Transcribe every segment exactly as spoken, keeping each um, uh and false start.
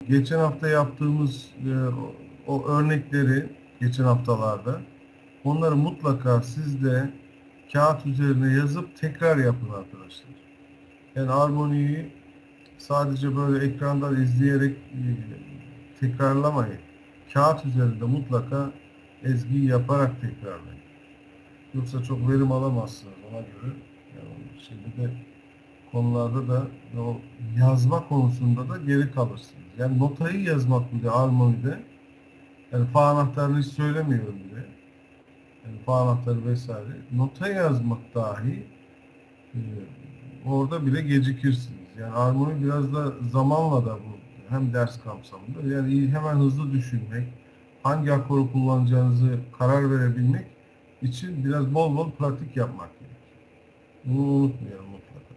geçen hafta yaptığımız e, o, o örnekleri geçen haftalarda onları mutlaka siz de kağıt üzerine yazıp tekrar yapın arkadaşlar. Yani armoniyi sadece böyle ekrandan izleyerek e, tekrarlamayın. Kağıt üzerinde mutlaka ezgiyi yaparak tekrarlayın. Yoksa çok verim alamazsınız ona göre. Yani şimdi de konularda da o yazma konusunda da geri kalırsınız. Yani notayı yazmak bile armonide, yani fa anahtarını hiç söylemiyorum bile. Yani fa anahtarı vesaire. Nota yazmak dahi e, orada bile gecikirsiniz. Yani armoni biraz da zamanla da bu hem ders kapsamında yani hemen hızlı düşünmek, hangi akoru kullanacağınızı karar verebilmek için biraz bol bol pratik yapmak gerekir. Bunu unutmayalım mutlaka.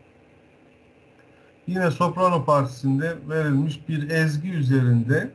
Yine soprano partisinde verilmiş bir ezgi üzerinde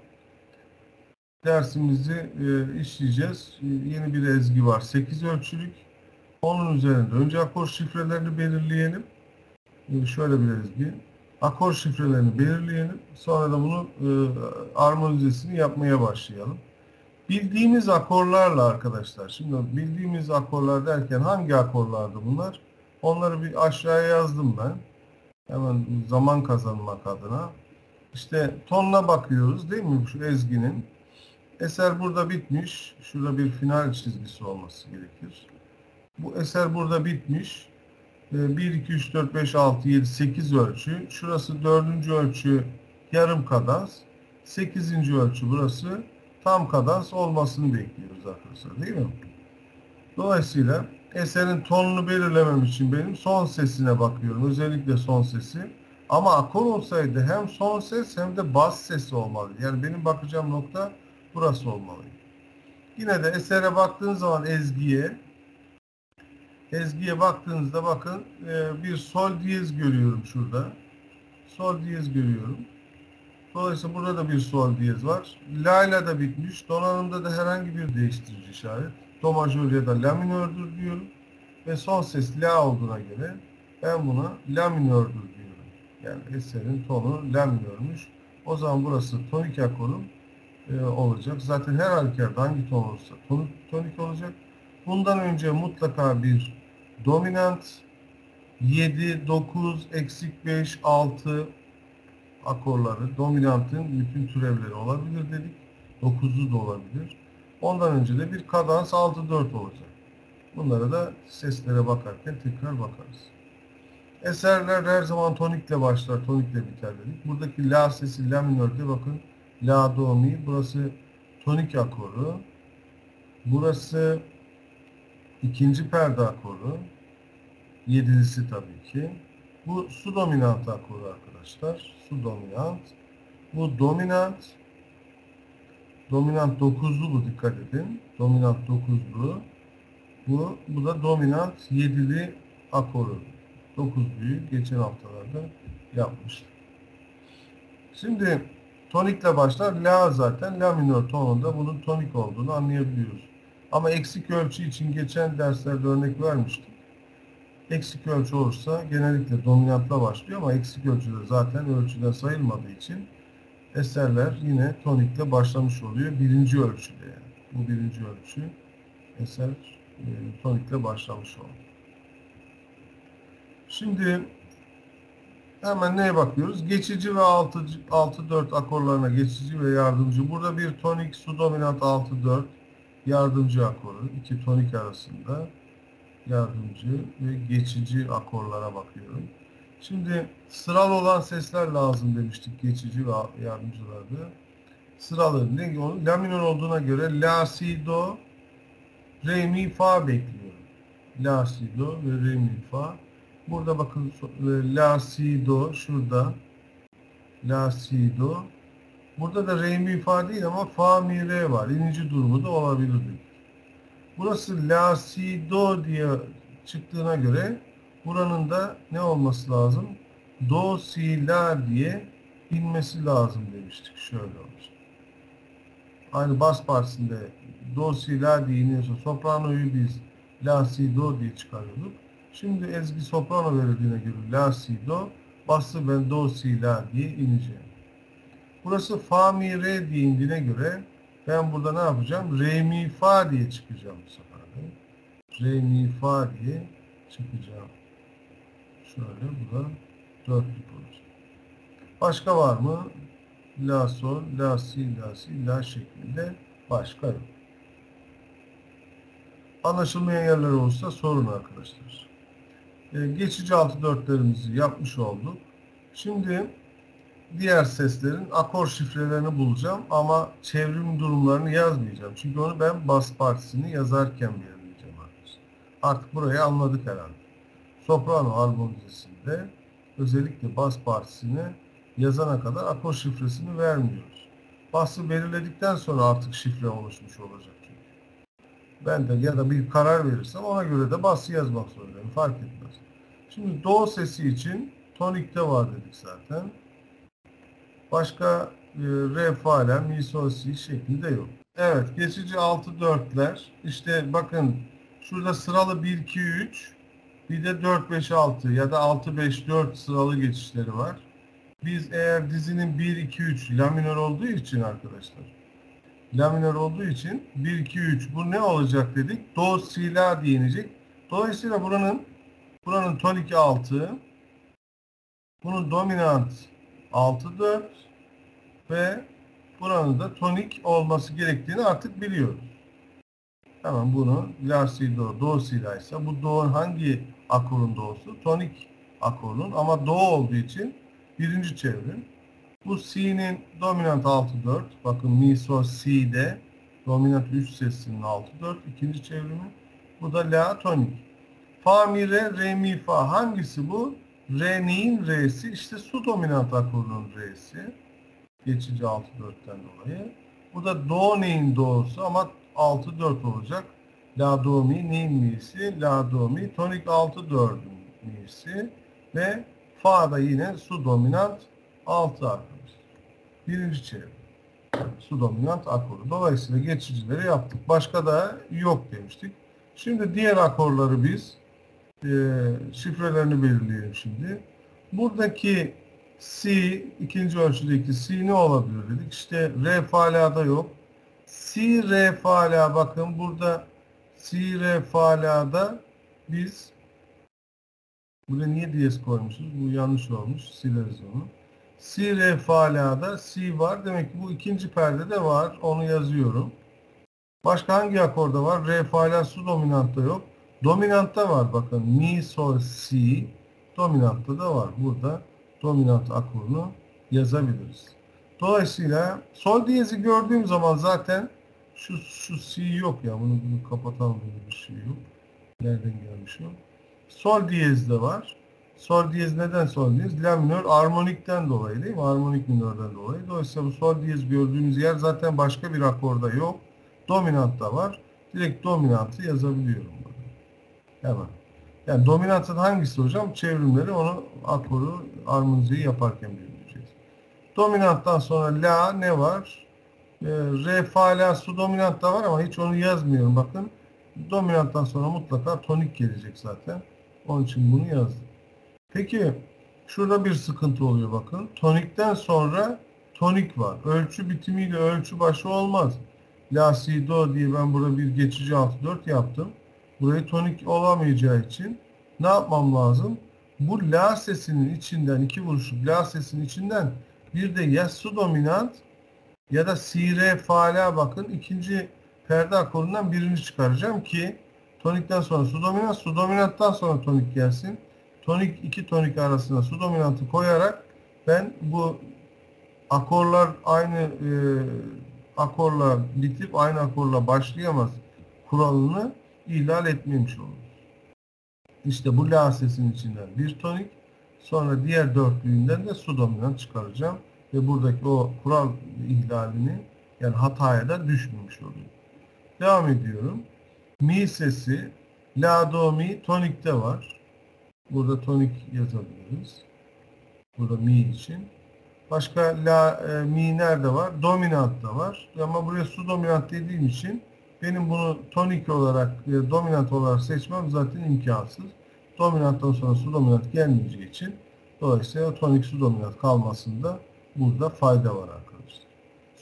dersimizi e, işleyeceğiz. E, yeni bir ezgi var. sekiz ölçülük. Onun üzerinde önce akor şifrelerini belirleyelim. E, şöyle bir ezgi. Akor şifrelerini belirleyelim. Sonra da bunu e, armonizesini yapmaya başlayalım. Bildiğimiz akorlarla arkadaşlar. Şimdi bildiğimiz akorlar derken hangi akorlardı bunlar? Onları bir aşağıya yazdım ben. Hemen zaman kazanmak adına. İşte tonuna bakıyoruz değil mi şu ezginin? Eser burada bitmiş. Şurada bir final çizgisi olması gerekir. Bu eser burada bitmiş. bir, iki, üç, dört, beş, altı, yedi, sekiz ölçü. Şurası dördüncü ölçü yarım kadans. sekizinci ölçü burası tam kadans olmasını bekliyoruz arkadaşlar değil mi? Dolayısıyla eserin tonunu belirlemem için benim son sesine bakıyorum. Özellikle son sesi. Ama akor olsaydı hem son ses hem de bas sesi olmalı. Yani benim bakacağım nokta burası olmalı. Yine de esere baktığınız zaman ezgiye ezgiye baktığınızda bakın bir sol diyez görüyorum şurada. Sol diyez görüyorum. Dolayısıyla burada da bir sol diyez var. La ile de bitmiş. Donanımda da herhangi bir değiştirici işaret. Do majör ya da la minördür diyorum. Ve son ses la olduğuna göre ben buna la minördür diyorum. Yani eserin tonu la minörmüş. O zaman burası tonik akorum e, olacak. Zaten her halükarda hangi ton olursa tonik, tonik olacak. Bundan önce mutlaka bir dominant yedi, dokuz, eksik beş, altı akorları, dominantın bütün türevleri olabilir dedik. dokuzlu da olabilir. Ondan önce de bir kadans altı dört olacak. Bunlara da seslere bakarken tekrar bakarız. Eserler her zaman tonikle başlar, tonikle biter dedik. Buradaki la sesi la minörde bakın. La, do, mi. Burası tonik akoru. Burası ikinci perde akoru. Yedilisi tabii ki. Bu su dominant akoru arkadaşlar. Su dominant. Bu dominant. Dominant dokuzlu bu, dikkat edin. Dominant dokuzlu. Bu, bu da dominant yedili akoru. dokuzluyu geçen haftalarda yapmıştık. Şimdi tonikle başlar. La zaten la minör tonunda bunun tonik olduğunu anlayabiliyoruz. Ama eksik ölçü için geçen derslerde örnek vermiştik. Eksik ölçü olursa genellikle dominantla başlıyor ama eksik ölçüde zaten ölçüden sayılmadığı için eserler yine tonikle başlamış oluyor. Birinci ölçüde yani. Bu birinci ölçü eser e, tonikle başlamış oldu. Şimdi hemen neye bakıyoruz? Geçici ve altı dört akorlarına geçici ve yardımcı. Burada bir tonik su dominant altı dört yardımcı akoru. İki tonik arasında yardımcı ve geçici akorlara bakıyorum. Şimdi sıralı olan sesler lazım demiştik geçici ve yardımcılarda. Sıralı ne? La minör olduğuna göre la, si, do, re, mi, fa bekliyorum. La, si, do ve re, mi, fa. Burada bakın la, si, do şurada. La, si, do. Burada da re, mi, fa değil ama fa, mi, re var. İninci durumu da olabilir. Burası la, si, do diye çıktığına göre buranın da ne olması lazım? Do, si, la diye inmesi lazım demiştik. Şöyle olmuş. Aynı bas partisinde do, si, la diye iniyorsa sopranoyu biz la, si, do diye çıkarıyorduk. Şimdi ezgi soprano verildiğine göre la, si, do, bası ben do, si, la diye ineceğim. Burası fa mi re diye indiğine göre ben burada ne yapacağım? Re mi fa diye çıkacağım bu sefer de. Re mi fa diye çıkacağım. Şöyle bu da dörtlük olacak. Başka var mı? La sol, la si, la si, la şeklinde başka yok. Anlaşılmayan yerler olursa sorun arkadaşlar. Ee, geçici altı dörtlerimizi yapmış olduk. Şimdi diğer seslerin akor şifrelerini bulacağım ama çevrim durumlarını yazmayacağım. Çünkü onu ben bas partisini yazarken belirleyeceğim arkadaşlar. Artık burayı anladık herhalde. Soprano armonizesinde özellikle bas partisini yazana kadar akor şifresini vermiyoruz. Bası belirledikten sonra artık şifre oluşmuş olacak. Ben de ya da bir karar verirsem ona göre de bası yazmak zorundayım. Fark etmez. Şimdi do sesi için tonikte var dedik zaten. Başka e, re, fa, la, mi, sol, si şeklinde yok. Evet, geçici altı dörtler. İşte bakın şurada sıralı bir, iki, üç, bir de dört, beş, altı ya da altı, beş, dört sıralı geçişleri var. Biz eğer dizinin bir, iki, üç la minör olduğu için arkadaşlar, la minör olduğu için bir, iki, üç bu ne olacak dedik? Do, si, la diye inecek. Dolayısıyla buranın buranın tonik altı, bunun dominant altı dört ve buranın da tonik olması gerektiğini artık biliyoruz. Hemen bunu la, si, do, do, si, la ise bu do'nun hangi akorun do'su? Tonik akorun ama do olduğu için birinci çevrim. Bu si'nin dominant altı dört. Bakın mi, sol, si'de dominant üç sesinin altı dört ikinci çevrimi. Bu da la tonik. Fa, mi, re, re, mi, fa. Hangisi bu? Re neyin re'si? İşte su dominant akorunun re'si. Geçici altı dörtten dolayı. Bu da do neyin do'su ama altı dört olacak. La, do, mi neyin mi'si? La, do, mi. Tonik altı dördün mi'si. Ve fa da yine su dominant altı arkadaşlar. Birinci çevre. Su dominant akoru. Dolayısıyla geçicileri yaptık. Başka da yok demiştik. Şimdi diğer akorları biz e, şifrelerini belirleyelim şimdi. Buradaki si, ikinci ölçüdeki si ne olabilir dedik. İşte re, fa, la'da yok. Si, re, fa, la, bakın burada si, re, fa, la'da biz burada niye diyez koymuşuz? Bu yanlış olmuş. Sileriz onu. Si, re, fa, la'da si var. Demek ki bu ikinci perdede var. Onu yazıyorum. Başka hangi akorda var? Re, fa, la, su dominantta yok. Dominantta var bakın. Mi, sol, si. Dominantta da var. Burada dominant akorunu yazabiliriz. Dolayısıyla sol diyezi gördüğüm zaman zaten şu, şu si yok ya. Bunu, bunu kapatalım. Böyle bir şey yok. Nereden gelmiş o? Sol diyez de var. Sol diyez neden sol diyez? La minör armonikten dolayı değil mi? Armonik minörden dolayı. Dolayısıyla bu sol diyez gördüğümüz yer zaten başka bir akorda yok. Dominant da var. Direkt dominantı yazabiliyorum. Hemen. Yani dominantın hangisi hocam? Çevrimleri onu akoru armonizeyi yaparken belirleyeceğiz. Dominanttan sonra la ne var? E, re, fa, la, su dominant da var ama hiç onu yazmıyorum. Bakın dominanttan sonra mutlaka tonik gelecek zaten. Onun için bunu yazdım. Peki şurada bir sıkıntı oluyor bakın. Tonikten sonra tonik var. Ölçü bitimiyle ölçü başı olmaz. La, si, do diye ben burada bir geçici altı dört yaptım. Burayı tonik olamayacağı için ne yapmam lazım? Bu la sesinin içinden, iki vuruşluk la sesinin içinden bir de ya su dominant ya da si, re, fa, la bakın ikinci perde akorundan birini çıkaracağım ki tonikten sonra su dominant, su dominanttan sonra tonik gelsin. Tonik iki tonik arasına su dominantı koyarak ben bu akorlar aynı e, akorla bitip aynı akorla başlayamaz kuralını ihlal etmemiş olur. İşte bu la sesinin içinden bir tonik, sonra diğer dörtlüğünden de su dominant çıkaracağım ve buradaki o kural ihlalini yani hataya da düşmemiş oluyor. Devam ediyorum. Mi sesi la, do, mi tonikte var. Burada tonik yazabiliriz. Burada mi için. Başka la, e, mi nerede var? Dominantta var. Ama buraya su dominant dediğim için benim bunu tonik olarak, e, dominant olarak seçmem zaten imkansız. Dominanttan sonra su dominant gelmeyeceği için dolayısıyla tonik su dominant kalmasında burada fayda var arkadaşlar.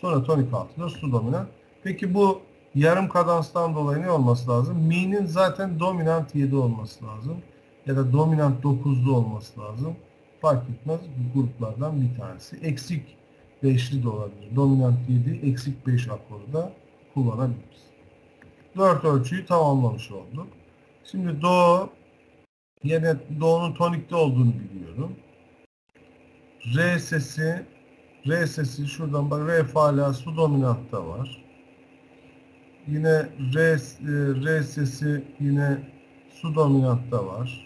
Sonra tonik altıdır, su dominant. Peki bu yarım kadanstan dolayı ne olması lazım? Mi'nin zaten dominant yedi olması lazım. Ya da dominant dokuzlu olması lazım. Fark etmez. Bu gruplardan bir tanesi. Eksik beşli de olabilir. Dominant yedi, eksik beş akoru da kullanabiliriz. dört ölçüyü tamamlamış olduk. Şimdi do, yine do'nun tonikte olduğunu biliyorum. Re sesi, re sesi şuradan bak, re fa la su dominantta var. Yine re, re sesi yine su dominantta var.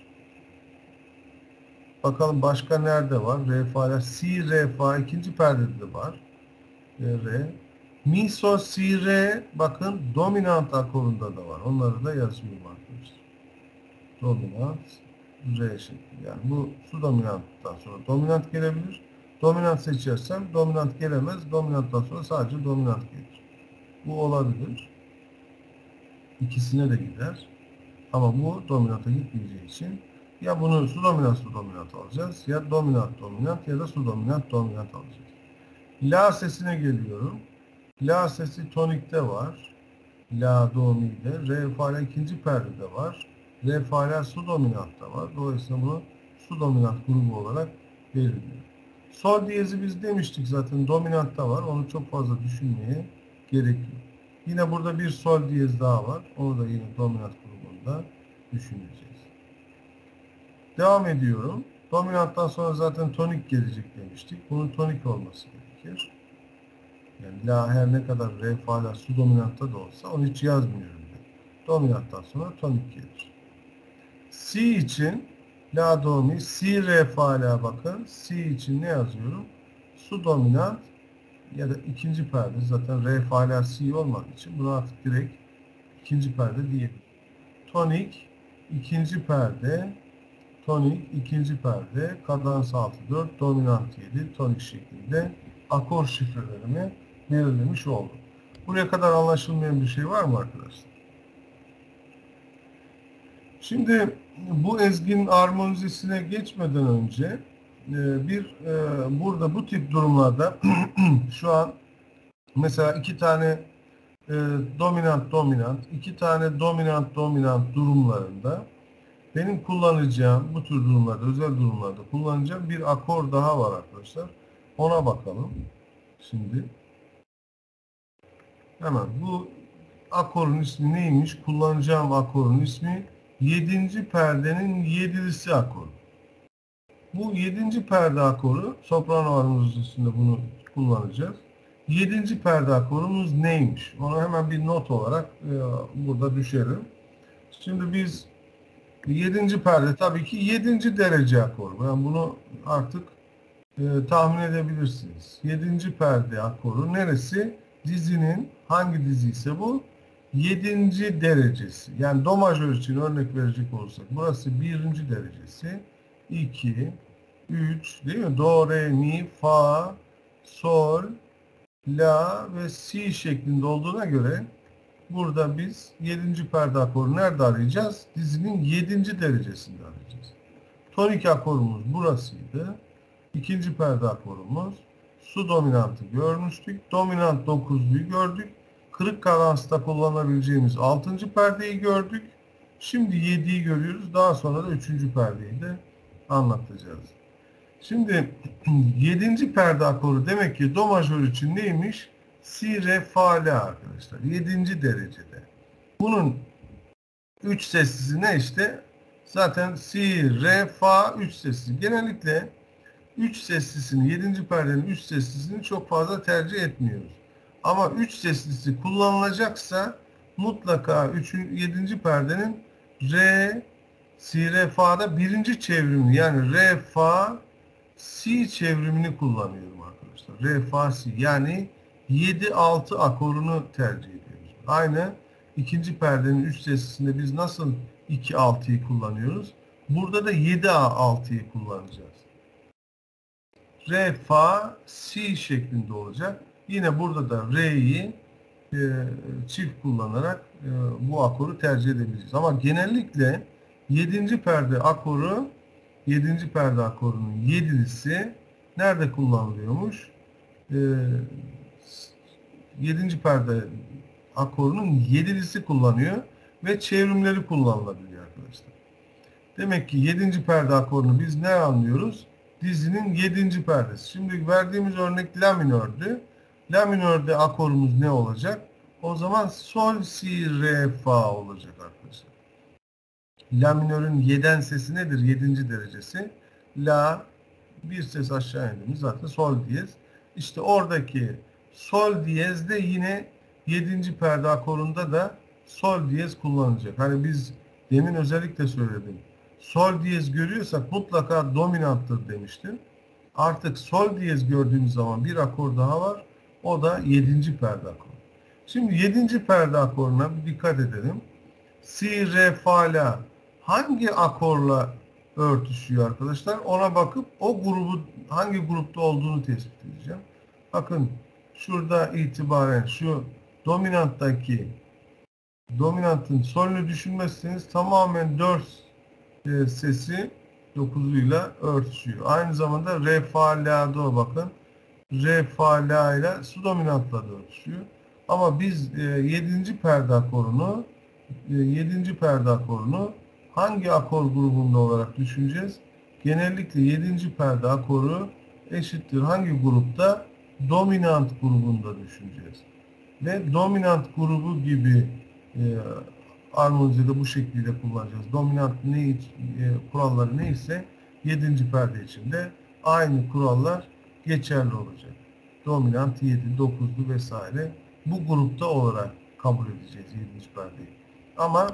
Bakalım başka nerede var? Re fa la, si re fa ikinci perdede de var. E, re. Mi sol si re bakın dominant akorunda da var. Onları da yazıyorum arkadaşlar. Dominant re şekli. Yani bu su dominanttan sonra dominant gelebilir. Dominant seçersem dominant gelemez. Dominanttan sonra sadece dominant gelir. Bu olabilir. İkisine de gider. Ama bu dominanta gitmeyeceği için ya bunu su dominant su dominant alacağız ya dominant dominant ya da su dominant dominant alacağız. La sesine geliyorum. La sesi tonikte var. La do mi'de. Re fa la ikinci perdede var. Re fa la su dominantta var. Dolayısıyla bunu su dominant grubu olarak belirliyor. Sol diyezi biz demiştik zaten dominantta var. Onu çok fazla düşünmeye gerek yok. Yine burada bir sol diyez daha var. Onu da yine dominant grubunda düşüneceğiz. Devam ediyorum. Dominanttan sonra zaten tonik gelecek demiştik. Bunun tonik olması gerekir. Yani la her ne kadar re fa la su dominantta da olsa onu hiç yazmıyorum ben. Dominanttan sonra tonik gelir. Si için la do mi, si re fa la bakın. Si için ne yazıyorum? Su dominant ya da ikinci perde, zaten re fa la si olmadığı için bunu artık direkt ikinci perde diyelim. Tonik ikinci perde, tonik ikinci perde, kadans altı dört, dominant yedi, tonik şeklinde akor şifrelerimi belirlemiş oldum. Buraya kadar anlaşılmayan bir şey var mı arkadaşlar? Şimdi bu ezginin armonizesine geçmeden önce bir burada bu tip durumlarda şu an mesela iki tane dominant dominant, iki tane dominant dominant durumlarında benim kullanacağım bu tür durumlarda, özel durumlarda kullanacağım bir akor daha var arkadaşlar. Ona bakalım. Şimdi hemen bu akorun ismi neymiş? Kullanacağım akorun ismi yedinci perdenin yedilisi akoru. Bu yedinci perde akoru, soprano armonizasında bunu kullanacağız. yedinci perde akorumuz neymiş? Onu hemen bir not olarak e, burada düşelim. Şimdi biz yedinci perde tabii ki yedinci derece akoru. Yani bunu artık e, tahmin edebilirsiniz. yedinci perde akoru neresi? Dizinin hangi dizi ise bu? yedinci derecesi. Yani do majör için örnek verecek olursak burası birinci derecesi. iki, üç değil mi? Do, re, mi, fa, sol, la ve si şeklinde olduğuna göre burada biz yedinci perde akoru nerede arayacağız? Dizinin yedinci derecesinde arayacağız. Tonik akorumuz burasıydı. İkinci perde akorumuz. Su dominantı görmüştük. Dominant dokuzluyu gördük. Kırık kadansta kullanabileceğimiz altıncı perdeyi gördük. Şimdi yediyi görüyoruz. Daha sonra da üçüncü perdeyi de anlatacağız. Şimdi yedinci perde akoru demek ki do majör için neymiş? Si, re, fa, la arkadaşlar. yedinci derecede. Bunun üç seslisi ne işte? Zaten si, re, fa, üç sesli. Genellikle üç seslisini, yedinci perdenin üç seslisini çok fazla tercih etmiyoruz. Ama üç seslisi kullanılacaksa mutlaka üçüncü, yedinci perdenin re, si, re, fa'da birinci çevrimini, yani re, fa, si çevrimini kullanıyorum arkadaşlar. Re, fa, si, yani yedi altı akorunu tercih ediyoruz. Aynı ikinci perdenin üç seslisinde biz nasıl iki altıyı kullanıyoruz? Burada da yedi altıyı kullanacağız. Re, fa, si şeklinde olacak. Yine burada da re'yi e, çift kullanarak e, bu akoru tercih edebiliriz. Ama genellikle yedinci perde akoru, yedinci perde akorunun yedilisi nerede kullanılıyormuş? E, yedinci perde akorunun yedilisi kullanıyor ve çevrimleri kullanılabiliyor arkadaşlar. Demek ki yedinci perde akorunu biz ne anlıyoruz? Dizinin yedinci perdesi. Şimdi verdiğimiz örnek la minördü. La minörde akorumuz ne olacak? O zaman sol, si, re, fa olacak arkadaşlar. La minörün yeden sesi nedir? yedinci derecesi. La, bir ses aşağı indiğimiz zaten sol diyez. İşte oradaki sol diyez de yine yedinci perde akorunda da sol diyez kullanılacak. Hani biz demin özellikle söyledim. Sol diyez görüyorsak mutlaka dominanttır demiştim. Artık sol diyez gördüğümüz zaman bir akor daha var. O da yedinci perde akoru. Şimdi yedinci perde akoruna bir dikkat edelim. Si, re, fa, la hangi akorla örtüşüyor arkadaşlar? Ona bakıp o grubu hangi grupta olduğunu tespit edeceğim. Bakın şurada itibaren şu dominanttaki dominantın solünü düşünmezseniz tamamen dört e, sesi dokuzuyla örtüşüyor. Aynı zamanda re, fa, la'da bakın. Re, fa, la ile su dominantla da örtüşüyor. Ama biz e, yedinci perde akorunu e, yedinci perde akorunu hangi akor grubunda olarak düşüneceğiz? Genellikle yedinci perde akoru eşittir hangi grupta? Dominant grubunda düşüneceğiz. Ve dominant grubu gibi e, armonide bu şekilde kullanacağız. Dominant ne, e, kuralları neyse yedinci perde içinde aynı kurallar geçerli olacak. Dominant yedi, dokuzlu vesaire bu grupta olarak kabul edeceğiz yedinci perdeyi. Ama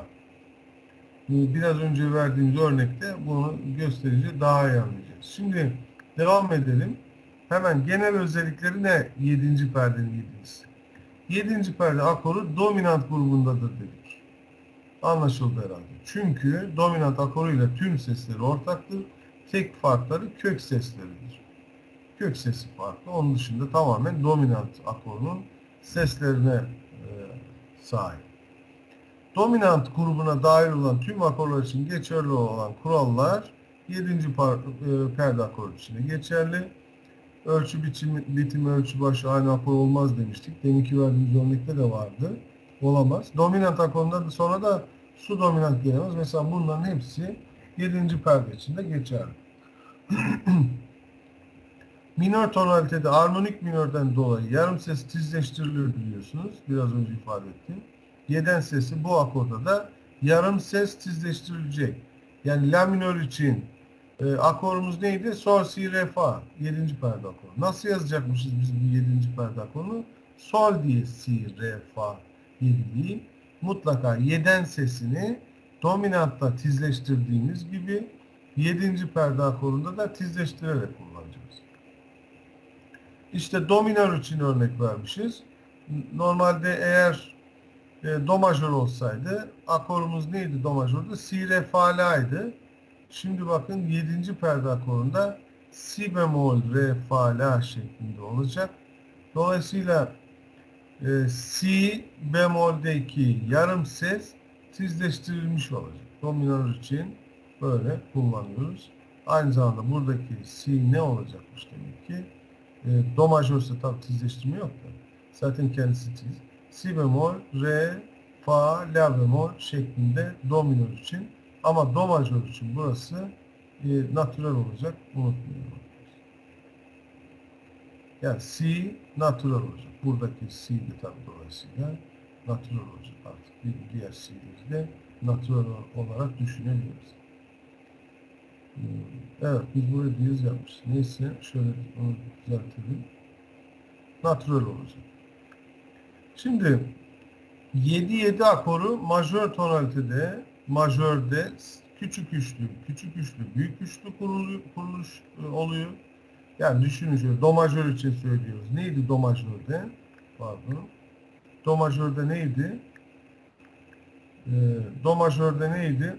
e, biraz önce verdiğimiz örnekte bunu gösterici daha iyi anlayacağız. Şimdi devam edelim. Hemen genel özellikleri ne yedinci perdenin yedincisi? yedinci perde akoru dominant grubundadır dedik. Anlaşıldı herhalde. Çünkü dominant akoruyla tüm sesleri ortaktır. Tek farkları kök sesleridir. Kök sesi farklı. Onun dışında tamamen dominant akorunun seslerine e, sahip. Dominant grubuna dahil olan tüm akorlar için geçerli olan kurallar yedinci perde akoru için geçerli. Ölçü biçimi, bitimi ölçü başı aynı akor olmaz demiştik. Deminki verdiğimiz örnekte de vardı. Olamaz. Dominant akorunda sonra da su dominant gelemez. Mesela bunların hepsi yedinci perde içinde geçerli. Minör tonalitede armonik minörden dolayı yarım ses tizleştirilir biliyorsunuz. Biraz önce ifade ettim. Yeden sesi bu akorda da yarım ses tizleştirilecek. Yani la minör için e, akorumuz neydi? Sol, si, re, fa. yedinci perde akoru. Nasıl yazacakmışız biz bu yedinci perde akorunu? Sol diye si, re, fa, yedi değil. Mutlaka yeden sesini dominantta tizleştirdiğimiz gibi yedinci perde akorunda da tizleştirerek kullanacağız. İşte do minör için örnek vermişiz. Normalde eğer e, do majör olsaydı akorumuz neydi do majörde? Si, re, fa, la'ydı. Şimdi bakın yedinci perde akorunda si bemol, re, fa, la şeklinde olacak. Dolayısıyla e, si bemoldeki yarım ses tizleştirilmiş olacak. Do minör için böyle kullanıyoruz. Aynı zamanda buradaki si ne olacakmış demek ki? E, do majörse tabi tizleştirme yok da. Zaten kendisi tiz. Si bemol, re, fa, la bemol şeklinde do minör için. Ama do majör için burası e, natürel olacak. Unutmayın. Yani si natürel olacak. Buradaki si de tabi dolayısıyla natürel olacak. Artık bir diğer si'leri de natürel olarak düşünebiliriz. Evet, biz buraya diyez yapmışız. Neyse, şöyle onu düzeltelim. Natürel olacak. Şimdi yedi yedi akoru majör tonalitede, majörde küçük üçlü, küçük üçlü, büyük üçlü kuruluş oluyor. Yani düşünün şöyle, do majör için söylüyoruz. Neydi do majörde? Pardon. Do majörde neydi? Ee, do majörde neydi?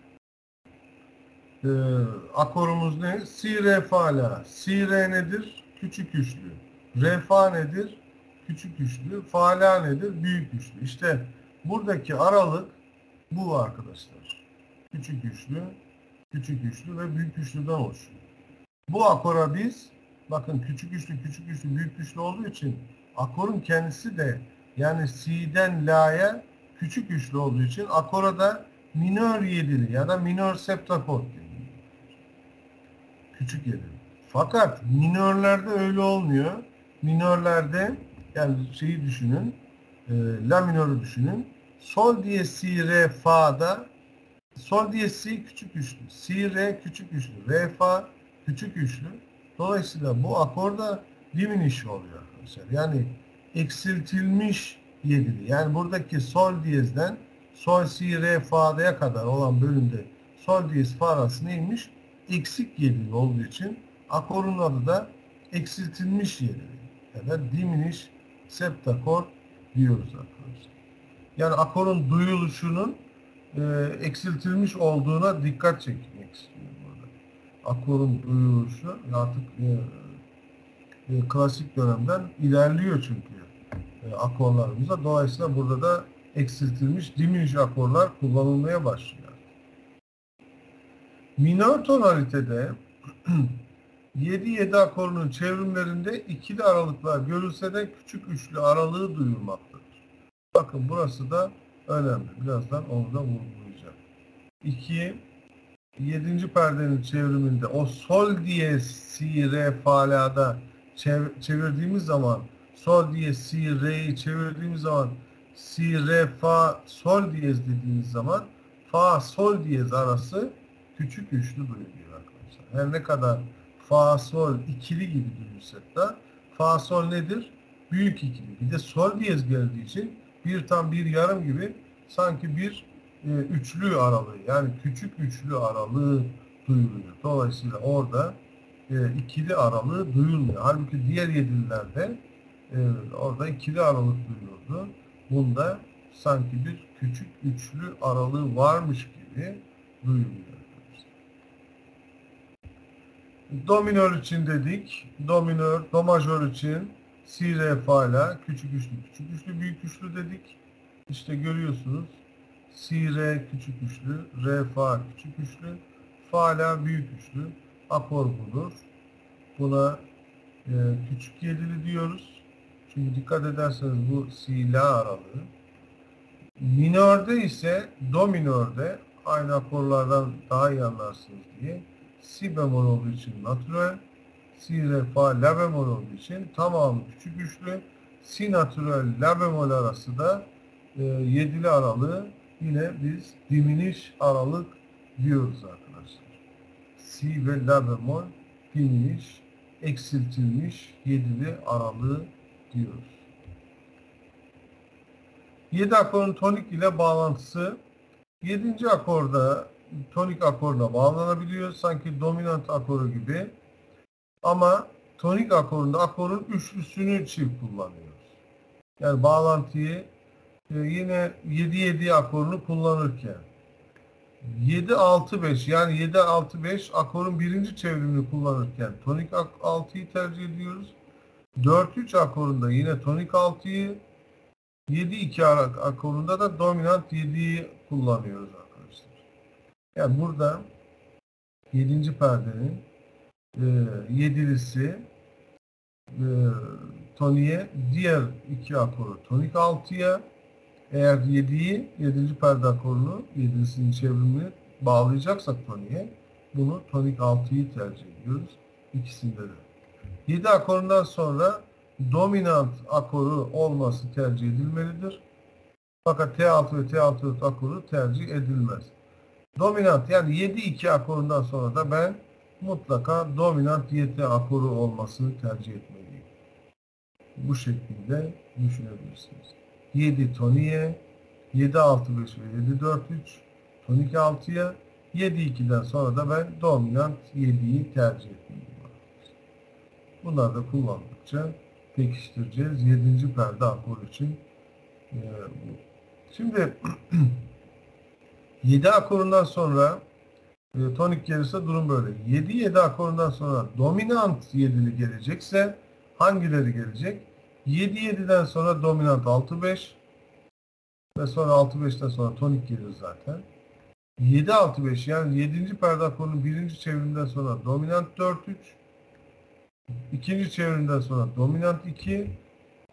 Ee, akorumuz ne? Si, re, fa, la. Si, re nedir? Küçük üçlü. Re, fa nedir? Küçük üçlü. Fa, la nedir? Büyük üçlü. İşte buradaki aralık bu arkadaşlar. Küçük üçlü, küçük üçlü ve büyük üçlüden oluşuyor. Bu akora biz, bakın küçük üçlü, küçük üçlü, büyük üçlü olduğu için akorun kendisi de yani Si'den La'ya küçük üçlü olduğu için akora da minör yedili ya da minör septakord deniyor. Küçük yedili. Fakat minörlerde öyle olmuyor. Minörlerde yani şeyi düşünün, e, La minörü düşünün. Sol diyez si re fa'da sol diyez si küçük üçlü, si re küçük üçlü, re fa küçük üçlü. Dolayısıyla bu akorda diminiş oluyor arkadaşlar. Yani eksiltilmiş yedili. Yani buradaki sol diyezden sol si re fa'ya kadar olan bölümde sol diyez fa arası neymiş? Eksik yedili olduğu için akorun adı da eksiltilmiş yedili ya da diminiş septakord diyoruz arkadaşlar. Yani akorun duyuluşunun e, eksiltilmiş olduğuna dikkat çekmek istiyorum burada. Akorun duyuluşu artık e, e, klasik dönemden ilerliyor çünkü e, akorlarımızda. Dolayısıyla burada da eksiltilmiş diminiş akorlar kullanılmaya başlıyor. Minör tonalitede yedi yedi akorunun çevrimlerinde ikili aralıklar görülse de küçük üçlü aralığı duyulmaktadır. Bakın burası da önemli. Birazdan onu da vurgulayacağım. iki yedinci perdenin çevriminde o sol diyez si re fa la'da çevirdiğimiz zaman sol diyez si re'yi çevirdiğimiz zaman si re fa sol diyez dediğimiz zaman fa sol diyez arası küçük üçlü duyuluyor arkadaşlar. Her ne kadar fa sol ikili gibi duyulsak da fa sol nedir? Büyük ikili. Bir de sol diyez geldiği için bir tam bir yarım gibi sanki bir e, üçlü aralığı yani küçük üçlü aralığı duyuluyor. Dolayısıyla orada e, ikili aralığı duyulmuyor. Halbuki diğer yedililerde e, orada ikili aralık duyuyordu. Bunda sanki bir küçük üçlü aralığı varmış gibi duyuluyor. Do minör için dedik. Do minör, do majör için si, re, fa, la küçük üçlü, küçük üçlü, büyük üçlü dedik. İşte görüyorsunuz. Si, re küçük üçlü, re, fa küçük üçlü, fa, la büyük üçlü. Akor budur. Buna e, küçük yedili diyoruz. Çünkü dikkat ederseniz bu si, la aralığı. Minörde ise do minörde aynı akorlardan daha iyi anlarsınız diye si bemol olduğu için natürel, si, re, fa, la bemol olduğu için tamamı küçük üçlü, si natürel, la bemol arası da e, yedili aralığı yine biz diminiş aralık diyoruz arkadaşlar. Si ve la bemol diminiş, eksiltilmiş yedili aralığı diyoruz. yedi akorun tonik ile bağlantısı yedinci akorda tonik akoruna bağlanabiliyor. Sanki dominant akoru gibi. Ama tonik akorunda akorun üçlüsünü çift kullanıyoruz. Yani bağlantıyı e, yine yedi yedi akorunu kullanırken yedi altı beş yani yedi altı beş akorun birinci çevrimini kullanırken tonik altıyı tercih ediyoruz. dört üç akorunda yine tonik altıyı, yedi iki akorunda da dominant yediyi kullanıyoruz arkadaşlar. Yani burada yedinci perdenin e, yedilisi e, toniğe, diğer iki akoru tonik altıya, eğer yediyi, yedinci perde akorunu, yedilisinin çevrimini bağlayacaksak toniğe, bunu tonik altıyı tercih ediyoruz. İkisinde de. yedi akorundan sonra dominant akoru olması tercih edilmelidir. Fakat T altı ve T altı dört akoru tercih edilmez. Dominant yani yedi iki akorundan sonra da ben mutlaka dominant yedi akoru olmasını tercih etmeliyim. Bu şekilde düşünebilirsiniz. yedi toniğe, yedi altı beş ve yedi dört üç tonik altıya, yedi ikiden sonra da ben dominant yediyi tercih etmeliyim. Bunları da kullandıkça pekiştireceğiz. yedinci perde akor için. Ee, Şimdi yedi akorundan sonra e, tonik gelirse durum böyle. yedi yedi akorundan sonra dominant yedili gelecekse hangileri gelecek? yedi yediden sonra dominant altı beş ve sonra altı beşten sonra tonik gelir zaten. yedi altı beş yani yedinci perde akorunun birinci çevriminden sonra dominant dört üç, ikinci çevrimden sonra dominant iki,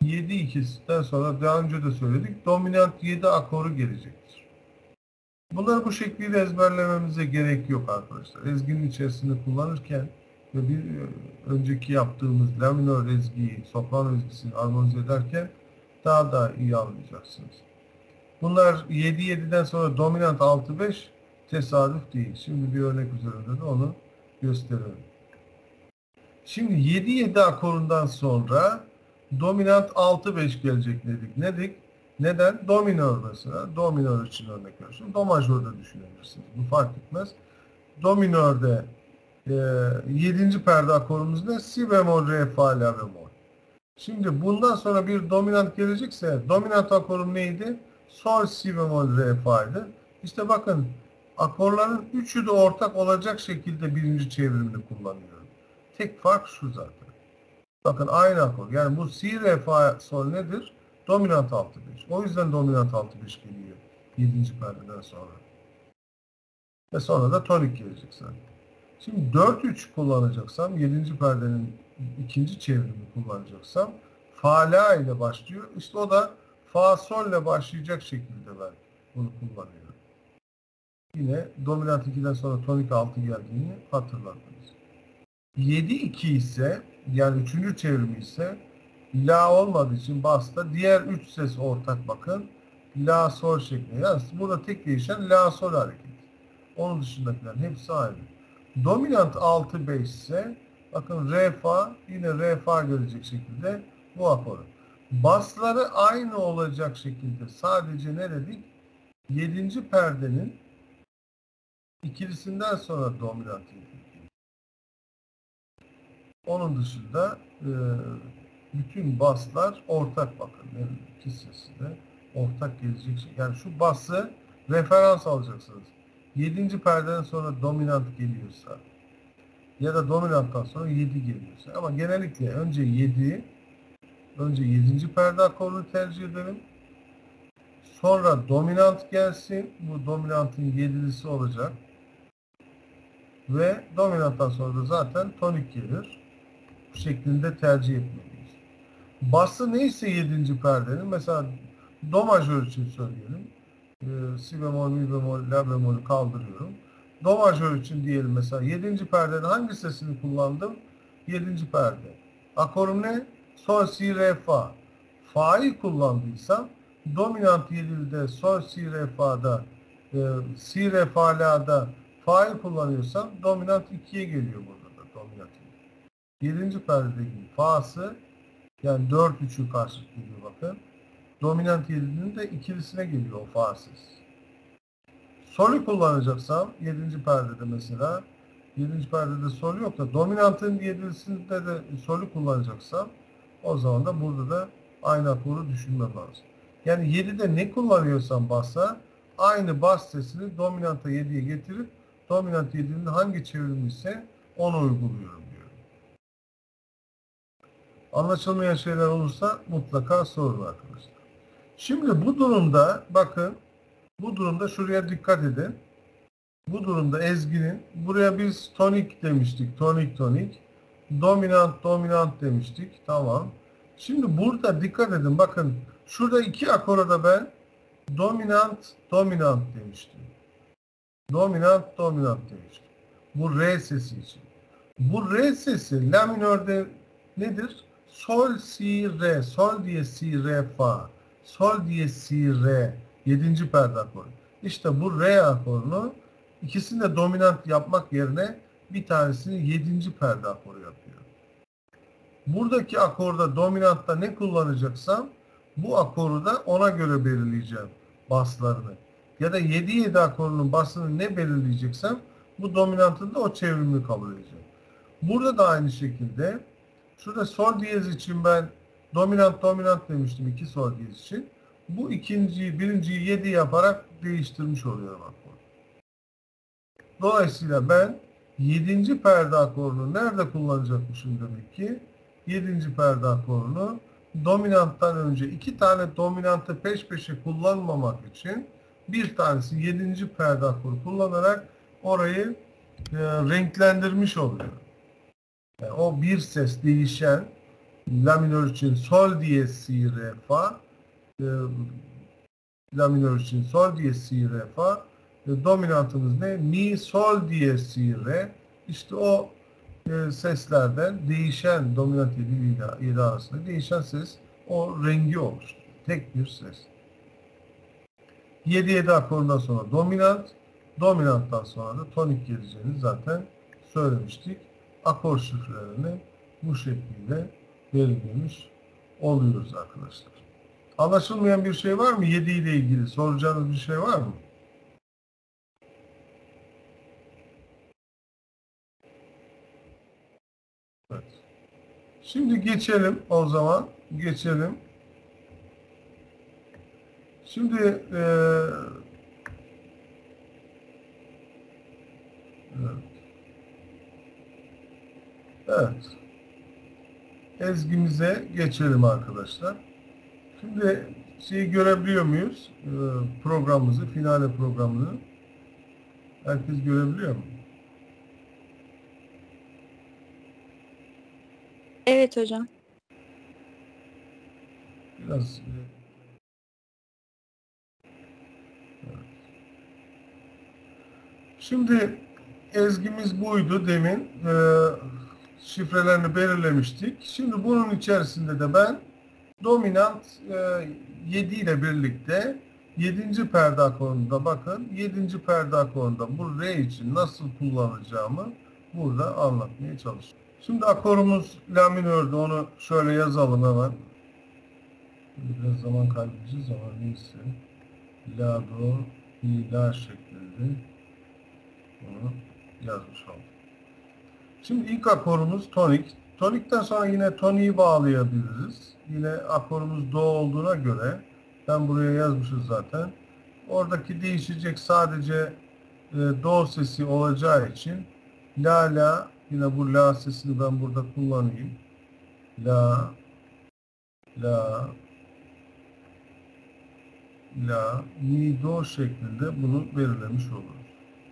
yedi ikisinden sonra daha önce de söyledik. Dominant yedi akoru gelecektir. Bunları bu şekliyle ezberlememize gerek yok arkadaşlar. Ezginin içerisinde kullanırken ve bir önceki yaptığımız la minör ezgiyi, soprano ezgisini armonize ederken daha da iyi anlayacaksınız. Bunlar yedi yedi'den sonra dominant altı beş tesadüf değil. Şimdi bir örnek üzerinde de onu gösterelim. Şimdi yedi yedi akorundan sonra dominant altı beş gelecek dedik. Ne dedik? Neden? Do minör mesela. Do minör için örnek veriyorum. Do majörde düşünebilirsiniz. Bu fark etmez. Do minörde e, yedinci perde akorumuz ne? Si bemol, re, fa, la bemol. Şimdi bundan sonra bir dominant gelecekse dominant akorum neydi? Sol, si bemol, re, fa'ydı. İşte bakın akorların üçü de ortak olacak şekilde birinci çevrimini kullanıyorum. Tek fark şu zaten. Bakın aynı akor. Yani bu si, re, fa, sol nedir? Dominant altı beş. O yüzden dominant altı beş geliyor yedinci perdeden sonra. Ve sonra da tonik gelecek zaten. Şimdi dört üç kullanacaksam, yedinci perdenin ikinci çevrimi kullanacaksam fa la ile başlıyor. İşte o da fa sol ile başlayacak şekilde ben bunu kullanıyorum. Yine dominant ikiden sonra tonik altı geldiğini hatırlattınız. yedi iki ise yani üçüncü çevrimi ise la olmadığı için basta diğer üç ses ortak bakın. La sol şeklinde. Yani burada tek değişen la sol hareketi. Onun dışındakilerin hepsi aynı. Dominant altı beş ise bakın re fa yine re fa gelecek şekilde bu akoru. Basları aynı olacak şekilde sadece ne dedik? yedinci perdenin ikilisinden sonra dominant yedik. Onun dışında e, bütün baslar ortak bakın. Yani iki sesi de ortak gelecek şey. Yani şu bası referans alacaksınız. yedinci perdeden sonra dominant geliyorsa ya da dominanttan sonra yedi geliyorsa ama genellikle önce yedi önce yedinci perde akorunu tercih edelim. Sonra dominant gelsin. Bu dominantın yedilisi olacak. Ve dominanttan sonra da zaten tonik gelir. Bu şeklinde tercih etmeliyiz. Bası neyse yedinci perdenin mesela do majör için söyleyelim. Ee, si bemol, mi bemol, la bemolü kaldırıyorum. Do majör için diyelim mesela yedinci perdenin hangi sesini kullandım? yedinci perde. Akorum ne? Sol, si, re, fa. Fa'yı kullandıysam dominant yedide sol, si, re, fa'da e, si, re, fa, la'da fa'yı kullanıyorsam dominant ikiye geliyor burada da dominant yedi. yedinci perdedeki fa'sı yani dört üçü karşılık geliyor bakın. Dominant yedinin de ikilisine geliyor o fa ses. Sol'ü kullanacaksam yedinci perdede mesela yedinci perdede sol yok da dominantın yedilisinde de sol'ü kullanacaksam o zaman da burada da aynı akoru düşünmem lazım. Yani yedide ne kullanıyorsam bassa aynı bas sesini dominanta yediye getirip dominant yedinin hangi çevrimi ise onu uyguluyorum diyorum. Anlaşılmayan şeyler olursa mutlaka sorun arkadaşlar. Şimdi bu durumda bakın bu durumda şuraya dikkat edin. Bu durumda ezginin buraya biz tonik demiştik. Tonik tonik. Dominant dominant demiştik. Tamam. Şimdi burada dikkat edin. Bakın şurada iki akora da ben dominant dominant demiştim. Dominant dominant demiştim. Bu re sesi için. Bu re sesi la minörde nedir? Sol si re. Sol diye si re fa. Sol diye si re. Yedinci perde akoru. İşte bu re akorunu ikisini de dominant yapmak yerine bir tanesini yedinci perde akoru yapıyor. Buradaki akorda dominantta ne kullanacaksam bu akoru da ona göre belirleyeceğim baslarını. Ya da yedi yedi akorunun basını ne belirleyeceksem bu dominantın da o çevrimini kabul edeceğim. Burada da aynı şekilde şurada sol diyez için ben dominant dominant demiştim iki sol diyez için. Bu ikinciyi birinciyi yedi yaparak değiştirmiş oluyorum akoru. Dolayısıyla ben yedinci perde akorunu nerede kullanacakmışım demek ki? yedinci perde akorunu dominanttan önce iki tane dominantı peş peşe kullanmamak için bir tanesi yedinci perde akoru kullanarak orayı e, renklendirmiş oluyor. Yani o bir ses değişen La minör için sol diyez si re fa. E, La minör için sol diyez si re fa. E, dominantımız ne? Mi sol diyez si re. İşte o e, seslerden değişen dominant yedi ile yedi arasında değişen ses o rengi oluşturuyor. Tek bir ses. yedi yedi akorundan sonra dominant, dominanttan sonra da tonik geleceğini zaten söylemiştik. Akor şifrelerini bu şekilde belirlemiş oluyoruz arkadaşlar. Anlaşılmayan bir şey var mı? yedi ile ilgili soracağınız bir şey var mı? Evet. Şimdi geçelim o zaman. Geçelim. Şimdi e, evet. Evet. Ezgimize geçelim arkadaşlar. Şimdi şeyi görebiliyor muyuz? E, programımızı, finale programını. Herkes görebiliyor mu? Evet hocam. Biraz e, evet. Şimdi ezgimiz buydu demin. E, şifrelerini belirlemiştik. Şimdi bunun içerisinde de ben dominant e, yedi ile birlikte yedinci perde akorunda bakın yedinci perde akorunda bu re için nasıl kullanacağımı burada anlatmaya çalışıyorum. Şimdi akorumuz la minörde, onu şöyle yazalım hemen. Biraz zaman kaybedeceğiz ama neyse. La, do, mi, la şeklinde bunu yazmış oldum. Şimdi ilk akorumuz tonik. Tonikten sonra yine toniği bağlayabiliriz. Yine akorumuz do olduğuna göre ben buraya yazmışız zaten. Oradaki değişecek sadece e, do sesi olacağı için la la, yine bu la sesini ben burada kullanayım. La la la mi do şeklinde bunu belirlemiş oluruz.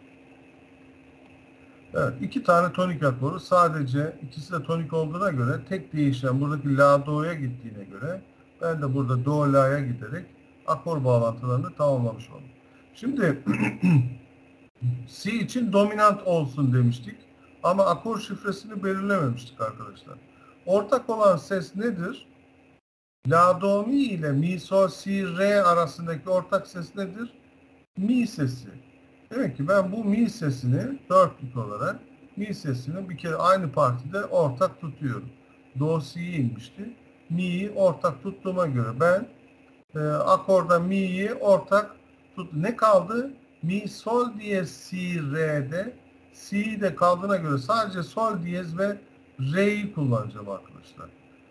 Evet, iki tane tonik akoru, sadece ikisi de tonik olduğuna göre tek değişen buradaki la do'ya gittiğine göre ben de burada do la'ya giderek akor bağlantılarını tamamlamış oldum. Şimdi C için dominant olsun demiştik ama akor şifresini belirlememiştik arkadaşlar. Ortak olan ses nedir? La do mi ile mi sol si re arasındaki ortak ses nedir? Mi sesi. Demek ki ben bu mi sesini dörtlük olarak mi sesini bir kere aynı partide ortak tutuyorum. Do si'yi inmişti. Mi'yi ortak tuttuğuma göre ben e, akorda mi'yi ortak tut. Ne kaldı? Mi sol diyez si re'de si de kaldığına göre sadece sol diyez ve re'yi kullanacağım arkadaşlar.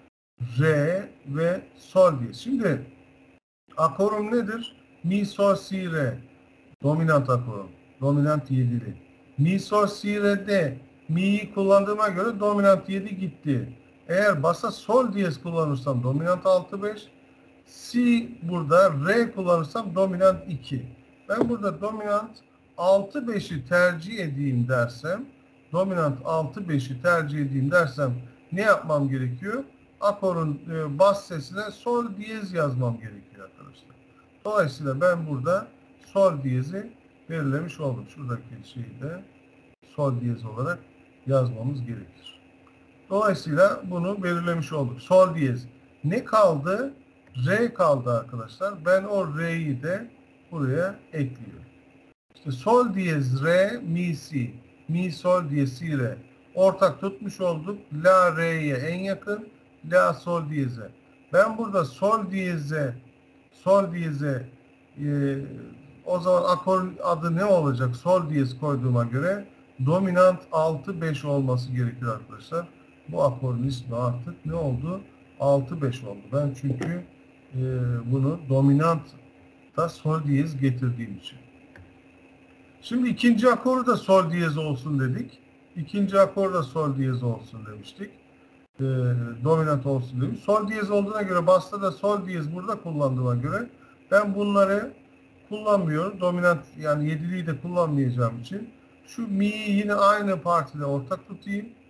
Re ve sol diyez. Şimdi akorum nedir? Mi sol si re. Dominant akorum. Dominant yedili. Mi sol si re'de mi'yi kullandığıma göre dominant yedi gitti. Eğer basa sol diyez kullanırsam dominant altı beş. Si burada, re kullanırsam dominant iki. Ben burada dominant altı beşi tercih edeyim dersem, dominant altı beşi tercih edeyim dersem ne yapmam gerekiyor? Akorun e, bas sesine sol diyez yazmam gerekiyor arkadaşlar. Dolayısıyla ben burada sol diyezi belirlemiş oldum. Şuradaki şeyi de sol diyez olarak yazmamız gerekir. Dolayısıyla bunu belirlemiş olduk. Sol diyez. Ne kaldı? Re kaldı arkadaşlar. Ben o re'yi de buraya ekliyorum. İşte sol diyez re, mi si. Mi sol diyez si re. Ortak tutmuş olduk. La re'ye en yakın. La sol diyeze. Ben burada sol diyeze sol diyeze e, o zaman akorun adı ne olacak? Sol diyez koyduğuma göre dominant altı beş olması gerekiyor arkadaşlar. Bu akorun ismi artık ne oldu? altı beş oldu. Ben çünkü e, bunu dominant da sol diyez getirdiğim için. Şimdi ikinci akoru da sol diyez olsun dedik. İkinci akor da sol diyez olsun demiştik. E, dominant olsun demiş. Sol diyez olduğuna göre basta da sol diyez burada kullandığıma göre ben bunları kullanmıyorum. Dominant yani yediliği de kullanmayacağım için şu mi'yi yine aynı partide ortak tutayım.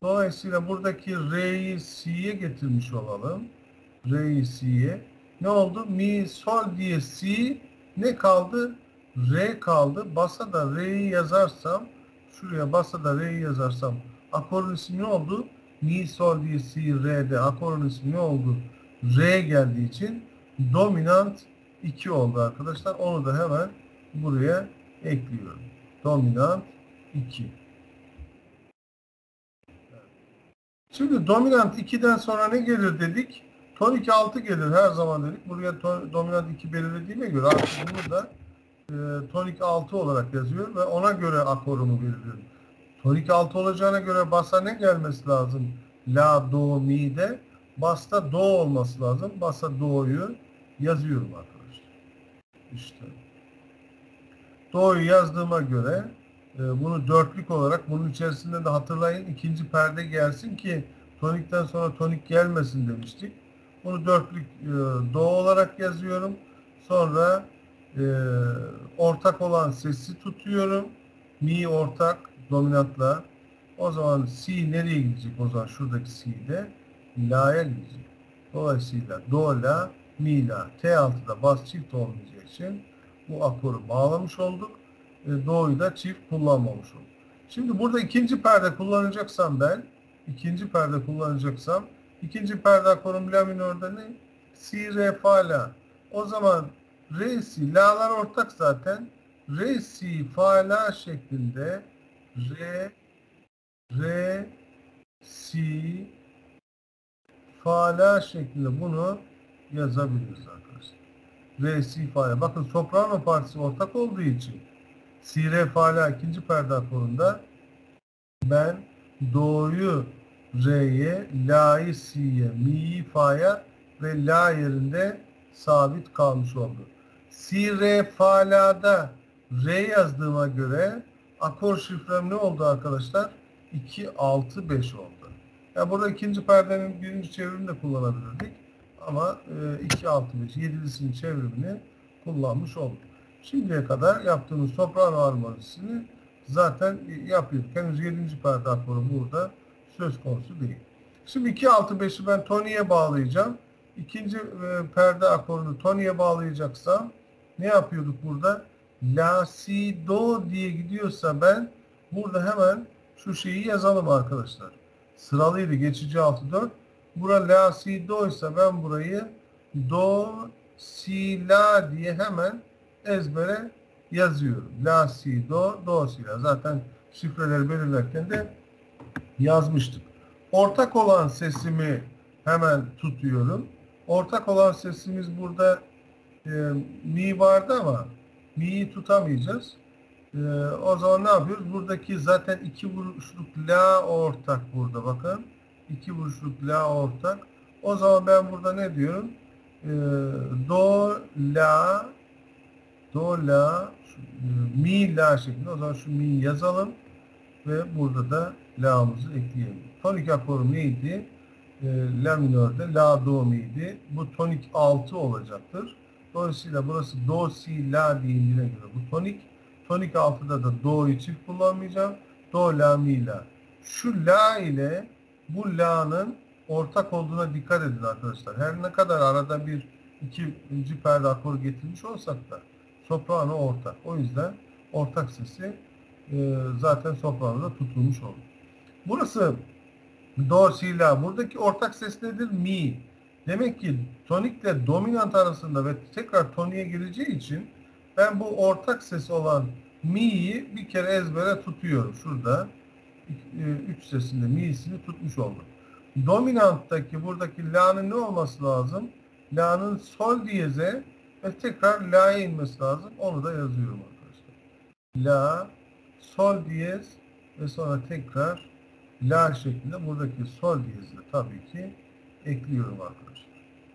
Dolayısıyla buradaki R'yi C'ye getirmiş olalım. R'yi C'ye. Ne oldu? Mi, sol diye C ne kaldı? R kaldı. Basa da R'yi yazarsam, şuraya basa da R'yi yazarsam akorun ismi ne oldu? Mi, sol diye C, R'de akorun ismi ne oldu? R geldiği için dominant iki oldu arkadaşlar. Onu da hemen buraya ekliyorum. Dominant iki. Şimdi dominant iki'den sonra ne gelir dedik? Tonik altı gelir her zaman dedik. Buraya dominant iki belirlediğime göre artık bunu da e, tonik altı olarak yazıyor ve ona göre akorumu belirliyorum. Tonik altı olacağına göre basa ne gelmesi lazım? La, do, mi'de. Basta do olması lazım. Basa do'yu yazıyorum arkadaşlar. İşte. Do'yu yazdığıma göre e, bunu dörtlük olarak bunun içerisinde de hatırlayın ikinci perde gelsin ki tonikten sonra tonik gelmesin demiştik. Bunu dörtlük e, do olarak yazıyorum. Sonra e, ortak olan sesi tutuyorum. Mi ortak dominantla. O zaman si nereye gidecek? O zaman şuradaki si de la'ya gidecek. Dolayısıyla do, la, mi, la. T altıda bas çift olmayacağı için bu akoru bağlamış olduk. E, do'yu da çift kullanmamış olduk. Şimdi burada ikinci perde kullanacaksam ben, ikinci perde kullanacaksam, ikinci perde akorum la minörde ne? Si, re, fa, la. O zaman re, si, la'lar ortak zaten. Re, si, fa, la şeklinde re, re, si, fa, la şeklinde bunu yazabiliriz arkadaşlar. Re, si, fa, la. Bakın soprano partisi ortak olduğu için si, re, fa, la ikinci perde akorunda ben do'yu re'ye, la'yı si'ye, mi'yi fa'ya ve la yerinde sabit kalmış oldu. Si, re, fa, la'da re yazdığıma göre akor şifrem ne oldu arkadaşlar? iki, altı, beş oldu. Yani burada ikinci perdenin birinci çevrimini de kullanabilirdik. Ama iki, altı, beş, yedilisinin çevrimini kullanmış olduk. Şimdiye kadar yaptığımız soprano harmonisini zaten yapıyorduk. Henüz yedinci perde akoru burada söz konusu değil. Şimdi iki, altı, beşi ben toniğe bağlayacağım. İkinci perde akorunu toniğe bağlayacaksam ne yapıyorduk burada? La, si, do diye gidiyorsa ben burada hemen şu şeyi yazalım arkadaşlar. Sıralıydı geçici altı, dört. Bura la, si, do ise ben burayı do, si, la diye hemen ezbere yazıyorum. La, si, do, do, si, la. Zaten şifreleri belirlerken de yazmıştık. Ortak olan sesimi hemen tutuyorum. Ortak olan sesimiz burada e, mi vardı ama mi'yi tutamayacağız. E, o zaman ne yapıyoruz? Buradaki zaten iki vuruşluk la ortak burada bakın. İki vuruşluk la ortak. O zaman ben burada ne diyorum? E, do, la, do, la, şu, e, mi, la şeklinde. O zaman şu mi'yi yazalım ve burada da la'mızı ekleyelim. Tonik akorum neydi? E, la minörde la, do, mi'ydi. Bu tonik altı olacaktır. Dolayısıyla burası do, si, la diye indiğine göre bu tonik. Tonik altıda da do'yu çift kullanmayacağım. Do, la, mi, la. Şu la ile bu la'nın ortak olduğuna dikkat edin arkadaşlar. Her ne kadar arada bir ikinci perde akoru getirmiş olsak da soprano ortak. O yüzden ortak sesi e, zaten sopranoda tutulmuş oldu. Burası do, si, la. Buradaki ortak ses nedir? Mi. Demek ki tonikle dominant arasında ve tekrar toniğe geleceği için ben bu ortak ses olan mi'yi bir kere ezbere tutuyorum. Şurada üç sesinde mi'sini tutmuş oldum. Dominanttaki buradaki la'nın ne olması lazım? La'nın sol diyeze ve tekrar la'ya inmesi lazım. Onu da yazıyorum arkadaşlar. La, sol diyez ve sonra tekrar la şeklinde buradaki sol diyezi de tabii ki ekliyorum arkadaşlar.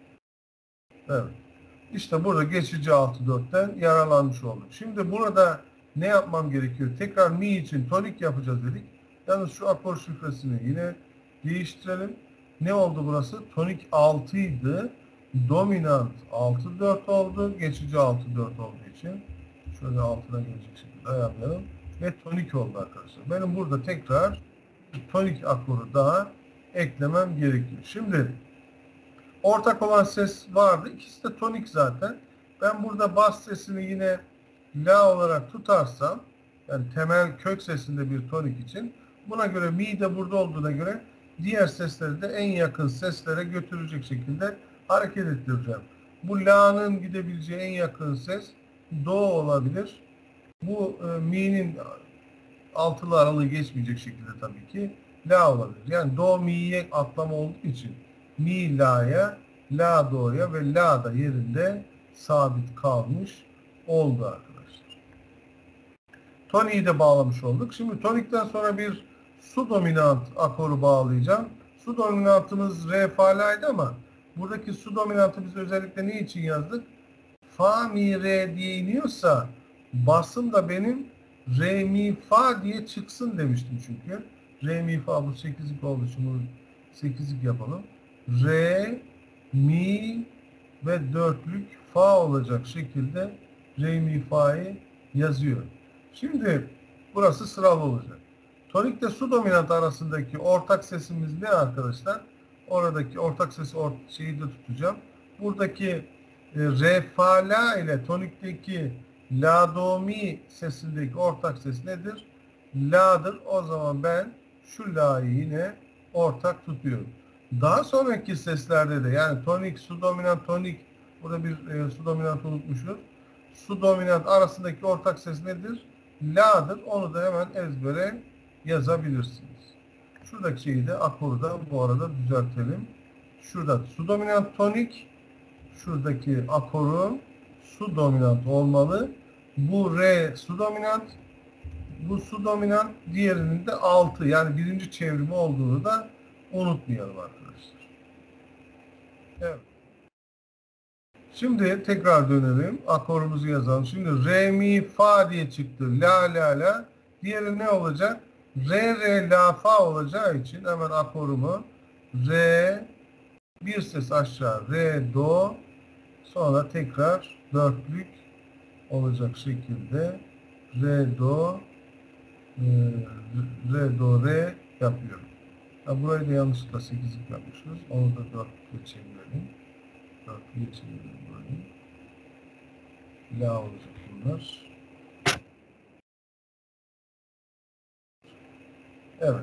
Evet. İşte burada geçici altı, dörtten yararlanmış olduk. Şimdi burada ne yapmam gerekiyor? Tekrar mi için tonik yapacağız dedik. Yalnız şu akor şifresini yine değiştirelim. Ne oldu burası? Tonik altı idi. Dominant altı, dört oldu. Geçici altı, dört olduğu için şöyle altıdan gelecek şekilde ayarlayalım. Ve tonik oldu arkadaşlar. Benim burada tekrar bir tonik akoru daha eklemem gerekiyor. Şimdi ortak olan ses vardı. İkisi de tonik zaten. Ben burada bas sesini yine la olarak tutarsam, yani temel kök sesinde bir tonik için, buna göre mi de burada olduğuna göre diğer sesleri de en yakın seslere götürecek şekilde hareket ettireceğim. Bu la'nın gidebileceği en yakın ses do olabilir. Bu e, mi'nin altılı aralığı geçmeyecek şekilde tabii ki la olabilir. Yani do mi'ye atlama olduğu için mi la'ya, la do'ya ve la da yerinde sabit kalmış oldu arkadaşlar. Toniği de bağlamış olduk. Şimdi tonikten sonra bir su dominant akoru bağlayacağım. Su dominantımız re fa la'ydı ama buradaki su dominantı biz özellikle ne için yazdık? Fa mi re diye iniyorsa basım da benim re mi fa diye çıksın demiştim çünkü. Re mi fa bu sekizlik olduğu için bunu sekizlik yapalım. Re mi ve dörtlük fa olacak şekilde re mi fa'yı yazıyorum. Şimdi burası sıralı olacak. Tonikle su dominant arasındaki ortak sesimiz ne arkadaşlar? Oradaki ortak sesi or şeyi de tutacağım. Buradaki e, re fa la ile tonikteki la do mi sesindeki ortak ses nedir? La'dır. O zaman ben şu la'yı yine ortak tutuyorum. Daha sonraki seslerde de, yani tonik, su dominant, tonik, burada bir e, su dominant unutmuşuz. Su dominant arasındaki ortak ses nedir? La'dır. Onu da hemen ezbere yazabilirsiniz. Şuradaki şeyi de akoru da bu arada düzeltelim. Şurada su dominant tonik, şuradaki akorun su dominant olmalı. Bu re su dominant, bu su dominant, diğerinin de altı, yani birinci çevrimi olduğunu da unutmayalım arkadaşlar. Evet. Şimdi tekrar dönelim. Akorumuzu yazalım. Şimdi re mi fa diye çıktı. La la la. Diğeri ne olacak? Re re la fa olacağı için hemen akorumu re, bir ses aşağı, re do, sonra tekrar dörtlük olacak şekilde re do e, re do re yapıyorum. Ha, burayı da yanlışlıkla sekizlik yapmışız. Onu da dörtlükle çevirelim. Dörtlüğe çevirelim burayı. La olacak bunlar. Evet.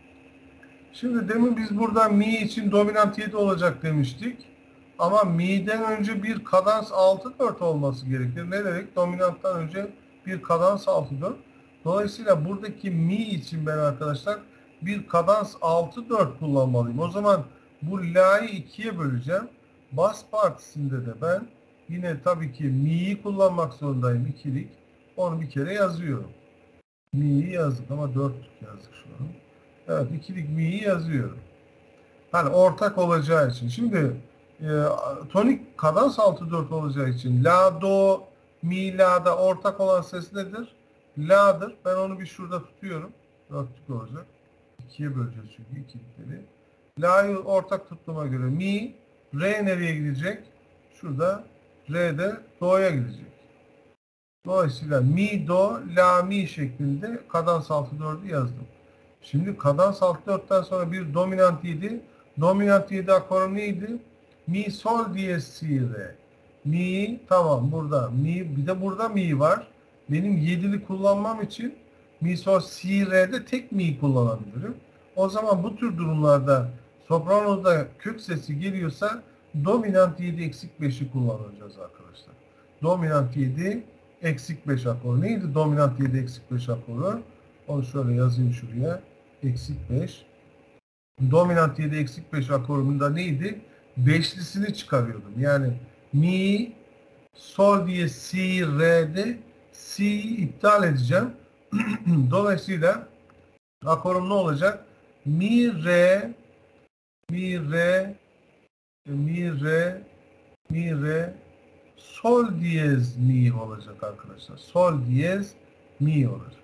Şimdi demin biz burada mi için dominant yedi olacak demiştik. Ama mi'den önce bir kadans altı dört olması gerekir. Ne demek? Dominanttan önce bir kadans altı dört. Dolayısıyla buradaki mi için ben arkadaşlar bir kadans altı dört kullanmalıyım. O zaman bu la'yı ikiye böleceğim. Bas partisinde de ben yine tabii ki mi'yi kullanmak zorundayım, ikilik. Onu bir kere yazıyorum. Mi'yi yazdık ama dörtlük yazdık şu an. Evet, ikilik mi'yi yazıyorum. Hani ortak olacağı için. Şimdi e, tonik kadans altı dört olacağı için la, do, mi, la'da ortak olan ses nedir? La'dır. Ben onu bir şurada tutuyorum. Dörtlük olacak. ikiye böleceğiz çünkü ikilikleri. La'yı ortak tuttuğuma göre mi, re nereye gidecek? Şurada re de do'ya gidecek. Dolayısıyla mi, do, la, mi şeklinde kadans altı dördü yazdım. Şimdi kadans altı dörtten sonra bir dominant yedi. Dominant yedi akoru neydi? Mi, sol diyez, si, re. Mi, tamam burada. Mi, bir de burada mi var. Benim yedili kullanmam için mi, sol, si, re'de tek mi kullanabilirim. O zaman bu tür durumlarda sopranoda kök sesi geliyorsa dominant yedi eksik beşi kullanacağız arkadaşlar. Dominant yedi eksik beş akoru. Neydi dominant yedi eksik beş akoru? Onu şöyle yazayım şuraya. Eksik beş. Dominant yedi eksik beş akorunda neydi? Beşlisini çıkarıyordum. Yani mi, sol diye si, re'de si'yi iptal edeceğim. Dolayısıyla akorum ne olacak? Mi, re, mi, re, mi, re, mi, re, sol diyez mi olacak arkadaşlar. Sol diyez mi olacak.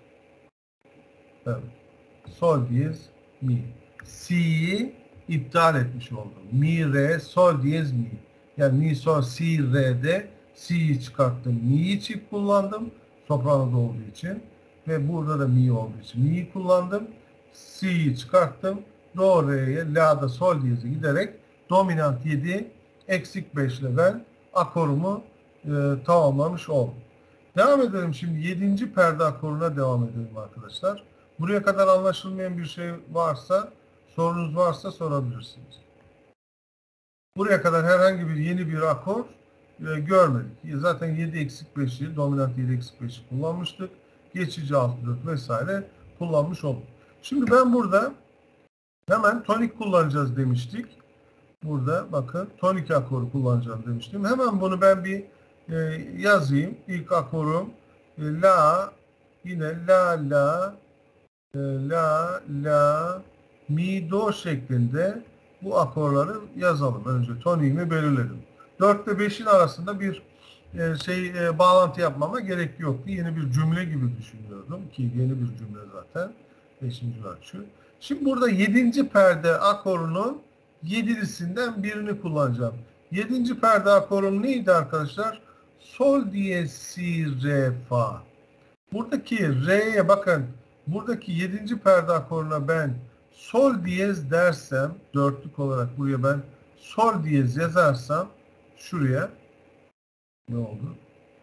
Evet. Sol diyez mi. Si'yi iptal etmiş oldum. Mi, re, sol diyez mi. Yani mi, sol, si, re'de si'yi çıkarttım. Mi'yi çift kullandım. Sopranoda olduğu için. Ve burada da mi olduğu için mi'yi kullandım. Si'yi çıkarttım. Do, re'ye, la'da sol diyeze giderek dominant yedi, eksik beş ile ben akorumu e, tamamlamış oldum. Devam edelim şimdi yedinci perde akoruna devam edelim arkadaşlar. Buraya kadar anlaşılmayan bir şey varsa, sorunuz varsa sorabilirsiniz. Buraya kadar herhangi bir yeni bir akor e, görmedik. Zaten yedi eksik beşi, dominant yedi eksik beşi kullanmıştık. Geçici altı dört vesaire kullanmış olduk. Şimdi ben burada hemen tonik kullanacağız demiştik. Burada bakın tonik akoru kullanacağım demiştim. Hemen bunu ben bir e, yazayım. İlk akorum e, la, yine la la e, la la mi do şeklinde bu akorları yazalım. Önce toniğimi belirledim. dört ile beşin arasında bir e, şey e, bağlantı yapmama gerek yoktu. Yeni bir cümle gibi düşünüyordum ki yeni bir cümle zaten. beşinci ölçü. Şimdi burada yedinci perde akorunun yedilisinden birini kullanacağım. yedinci perde akorum neydi arkadaşlar? Sol diyez si re fa. Buradaki re'ye bakın. Buradaki yedinci perde akoruna ben sol diyez dersem, dörtlük olarak buraya ben sol diyez yazarsam, şuraya ne oldu?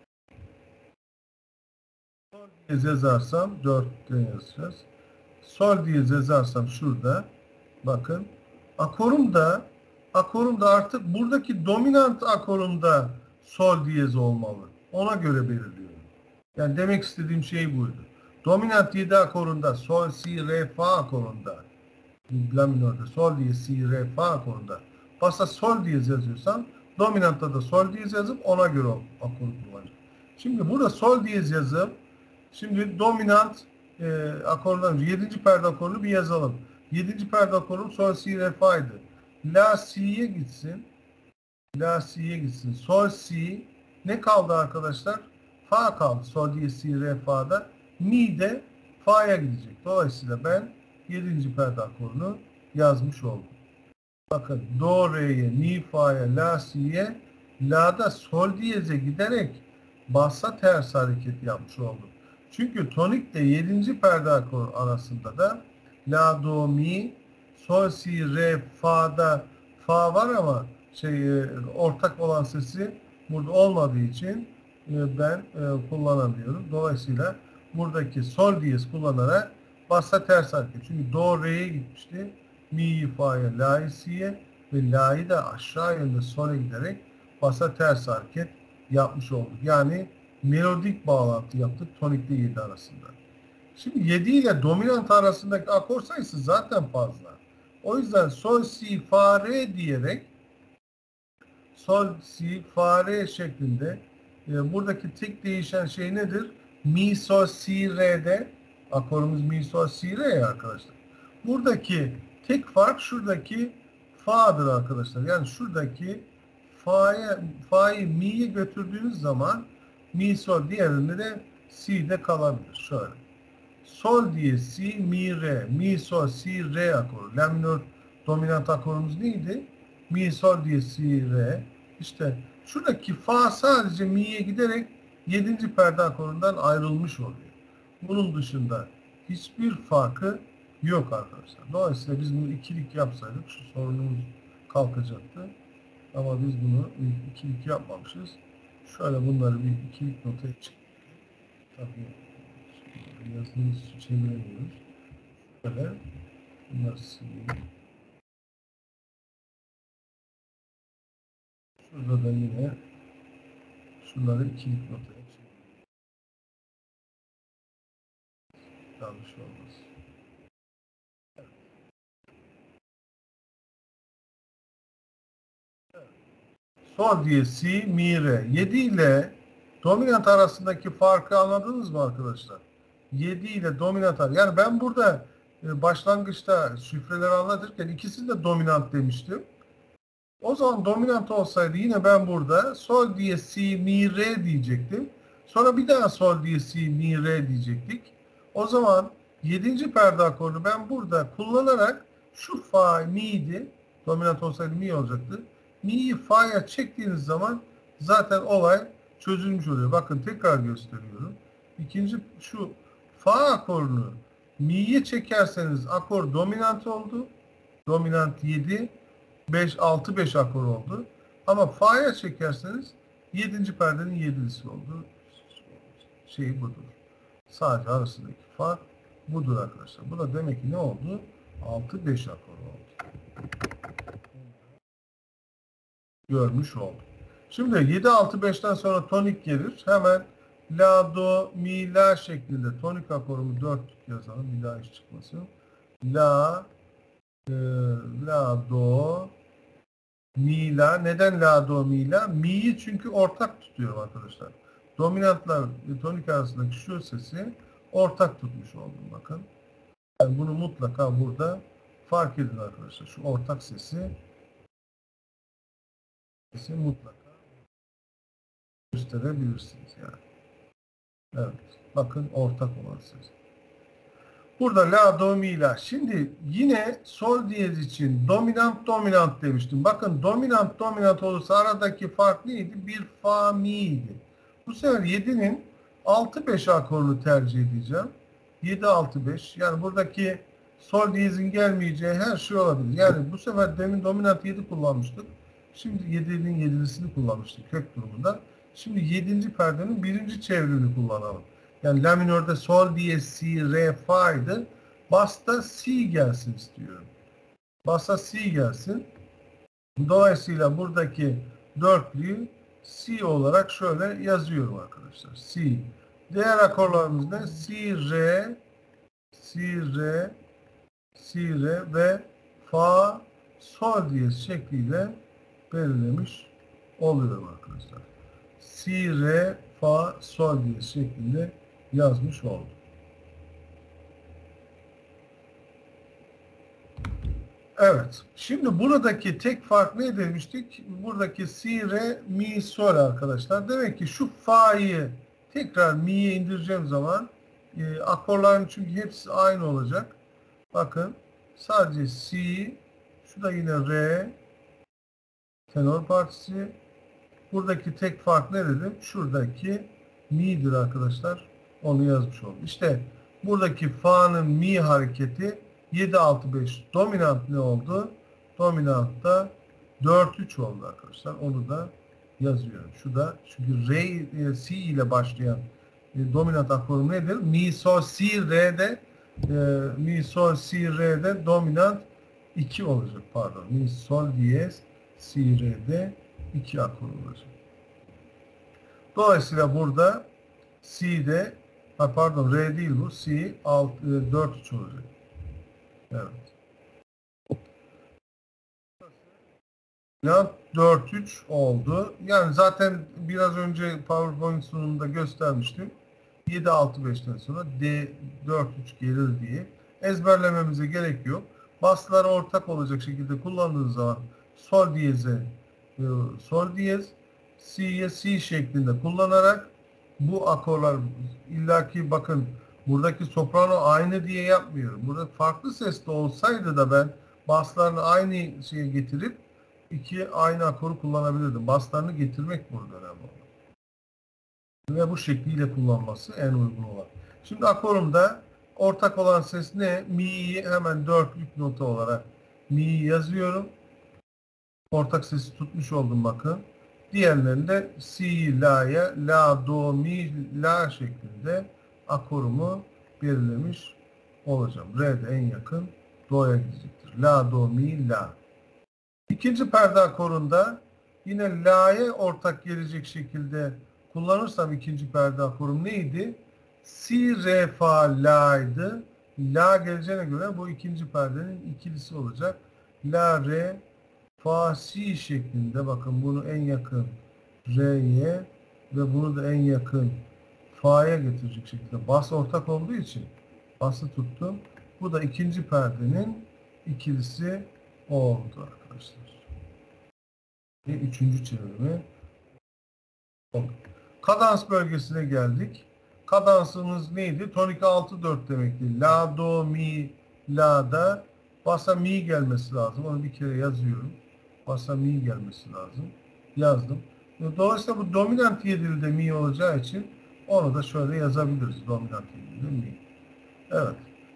Sol diyez yazarsam, dörtte yazacağız. Sol diyez yazarsam şurada, bakın, akorumda, akorumda artık buradaki dominant akorumda sol diyez olmalı. Ona göre belirliyorum. Yani demek istediğim şey buydu. Dominant yedi akorunda, sol, si, re, fa akorunda, la minörde sol diyez, si, re, fa akorunda basa sol diyez yazıyorsam, dominantta da sol diyez yazıp ona göre akoru kullanacağım. Şimdi burada sol diyez yazıp, şimdi dominant e, akordan yedinci perde akorunu bir yazalım. yedinci perde akorum sol, si, re, fa'ydı. La, si'ye gitsin. La, si'ye gitsin. Sol, si. Ne kaldı arkadaşlar? Fa kaldı. Sol diyez, si, re, fa'da. Mi de fa'ya gidecek. Dolayısıyla ben yedinci perde akorunu yazmış oldum. Bakın do, re'ye, mi, fa'ya, la, si'ye, la'da sol diyeze giderek bassa ters hareket yapmış oldum. Çünkü tonikle yedinci perde akor arasında da la, do, mi, sol, si, re, fa'da fa var ama şey ortak olan sesi burada olmadığı için ben e, kullanamıyorum. Dolayısıyla buradaki sol diyez kullanarak bassa ters hareket. Çünkü do, re'ye gitmişti. Mi, fa'ya, la'yı, si'ye ve la'yı da aşağı yönde sola giderek bassa ters hareket yapmış olduk. Yani melodik bağlantı yaptık tonikle yedi arasında. Şimdi yedi ile dominant arasındaki akor sayısı zaten fazla. O yüzden sol, si, fa, re diyerek sol, si, fa, re şeklinde e, buradaki tek değişen şey nedir? Mi, sol, si, re'de akorumuz mi, sol, si, re ya arkadaşlar. Buradaki tek fark şuradaki fa'dır arkadaşlar. Yani şuradaki fa'ya, fa'yı mi'ye götürdüğünüz zaman mi, sol, diğerinde de si'de kalabilir. Şöyle. Sol diye si, mi, re. Mi, sol, si, re akoru. La minör dominant akorumuz neydi? Mi, sol diye si, re. İşte şuradaki fa sadece mi'ye giderek yedinci perde akorundan ayrılmış oluyor. Bunun dışında hiçbir farkı yok arkadaşlar. Dolayısıyla biz bunu ikilik yapsaydık şu sorunumuz kalkacaktı. Ama biz bunu ikilik yapmamışız. Şöyle bunları bir ikilik notaya çıktık. Tabii yazımız çeviremiyoruz. Şöyle bunları sileyim. Şurada da yine şunları ikilik notaya çeviriyoruz. Yanlış olmaz. Sol diye si, mi, re. yedi ile dominant arasındaki farkı anladınız mı arkadaşlar? yedi ile dominant arasında. Yani ben burada başlangıçta şifreleri anlatırken ikisini de dominant demiştim. O zaman dominant olsaydı yine ben burada sol diye si, mi, re diyecektim. Sonra bir daha sol diye si, mi, re diyecektik. O zaman yedinci perde akorunu ben burada kullanarak şu fa, mi'ydi. Dominant olsaydı mi olacaktı. Mi'yi fa'ya çektiğiniz zaman zaten olay çözülmüş oluyor. Bakın tekrar gösteriyorum. İkinci şu fa akorunu mi'ye çekerseniz akor dominant oldu. Dominant yedi. beş, altı, beş akor oldu. Ama fa'ya çekerseniz yedinci perdenin yedilisi oldu. Şey budur. Sadece arasındaki fark budur arkadaşlar. Bu da demek ki ne oldu? altı, beş akor oldu. Görmüş olduk. Şimdi yedi, altı, beşten sonra tonik gelir. Hemen la, do, mi, la şeklinde tonik akorumu dörtlük yazalım. Bir daha hiç çıkmasın. La, e, la, do, mi, la. Neden la, do, mi, la? Mi'yi çünkü ortak tutuyorum arkadaşlar. Dominantla tonik arasındaki şu sesi ortak tutmuş oldum bakın. Yani bunu mutlaka burada fark edin arkadaşlar. Şu ortak sesi sesi mutlaka gösterebilirsiniz yani. Evet. Bakın ortak olan ses. Burada la, do, mi, la. Şimdi yine sol diyez için dominant dominant demiştim. Bakın dominant dominant olursa aradaki fark neydi? Bir fa mi'ydi. Bu sefer yedinin altı beş akorunu tercih edeceğim. yedi altı beş. Yani buradaki sol diyezin gelmeyeceği her şey olabilir. Yani bu sefer demin dominant yedi kullanmıştık. Şimdi yedinin yedilisini kullanmıştık kök durumunda. Şimdi yedinci perdenin birinci çevrimini kullanalım. Yani la minörde sol diyez, si, re, fa'ydı. Bas'ta si gelsin istiyorum. Bas'a si gelsin. Dolayısıyla buradaki dörtlüyü si olarak şöyle yazıyorum arkadaşlar. Si. Diğer akorlarımız ne? Si, re, si, re, si, re ve fa, sol diyez şekliyle belirlemiş oluyorum arkadaşlar. Si, re, fa, sol diyez şeklinde yazmış oldum. Evet. Şimdi buradaki tek fark ne demiştik? Buradaki si, re, mi, sol arkadaşlar. Demek ki şu fa'yı tekrar mi'ye indireceğim zaman e, akorların çünkü hepsi aynı olacak. Bakın sadece si, şu da yine re, tenor partisi. Buradaki tek fark ne dedim? Şuradaki mi'dir arkadaşlar. Onu yazmış oldum. İşte buradaki fa'nın mi hareketi yedi altı beş dominant ne oldu? Dominant da dört üç oldu arkadaşlar. Onu da yazıyorum. Şu da çünkü re, e, si ile başlayan e, dominant akorum nedir? Mi, sol, si, re'de e, mi, sol, si, re'de dominant iki olacak. Pardon. Mi, sol, diyez, si, re'de iki akor olacak. Dolayısıyla burada si'de ha pardon re değil bu. Si dört üç olacak. Evet. dört üç oldu. Yani zaten biraz önce PowerPoint sunumunda göstermiştim. yedi altı beşten sonra D dört üç gelir diye ezberlememize gerek yok. Baslar ortak olacak şekilde kullandığınız zaman sol diyeze sol diyez, si'ye si şeklinde kullanarak bu akorlar illaki bakın buradaki soprano aynı diye yapmıyorum. Burada farklı sesli olsaydı da ben baslarını aynı şeye getirip iki aynı akoru kullanabilirdim. Baslarını getirmek burada önemli olan. Ve bu şekliyle kullanması en uygun olan. Şimdi akorumda ortak olan ses ne? Mi'yi hemen dörtlük nota olarak mi'yi yazıyorum. Ortak sesi tutmuş oldum bakın. Diğerlerinde si, la'ya, la, do, mi, la şeklinde akorumu belirlemiş olacağım. Re de en yakın do'ya gidecektir. La, do, mi, la. İkinci perde akorunda yine la'ya ortak gelecek şekilde kullanırsam ikinci perde akorum neydi? Si, re, fa, la'ydı. La geleceğine göre bu ikinci perdenin ikilisi olacak. La, re, fa, si şeklinde bakın bunu en yakın re'ye ve bunu da en yakın fa'ya getirecek şekilde bas ortak olduğu için bası tuttum. Bu da ikinci perdenin ikilisi oldu arkadaşlar. Ve üçüncü çevirimi oldu. Kadans bölgesine geldik. Kadansımız neydi? Tonik altı dört demekti. La, do, mi, la'da basa mi gelmesi lazım. Onu bir kere yazıyorum. Basa mi gelmesi lazım. Yazdım. Dolayısıyla bu dominant yedilde mi olacağı için onu da şöyle yazabiliriz. Dominant yedilde mi. Evet.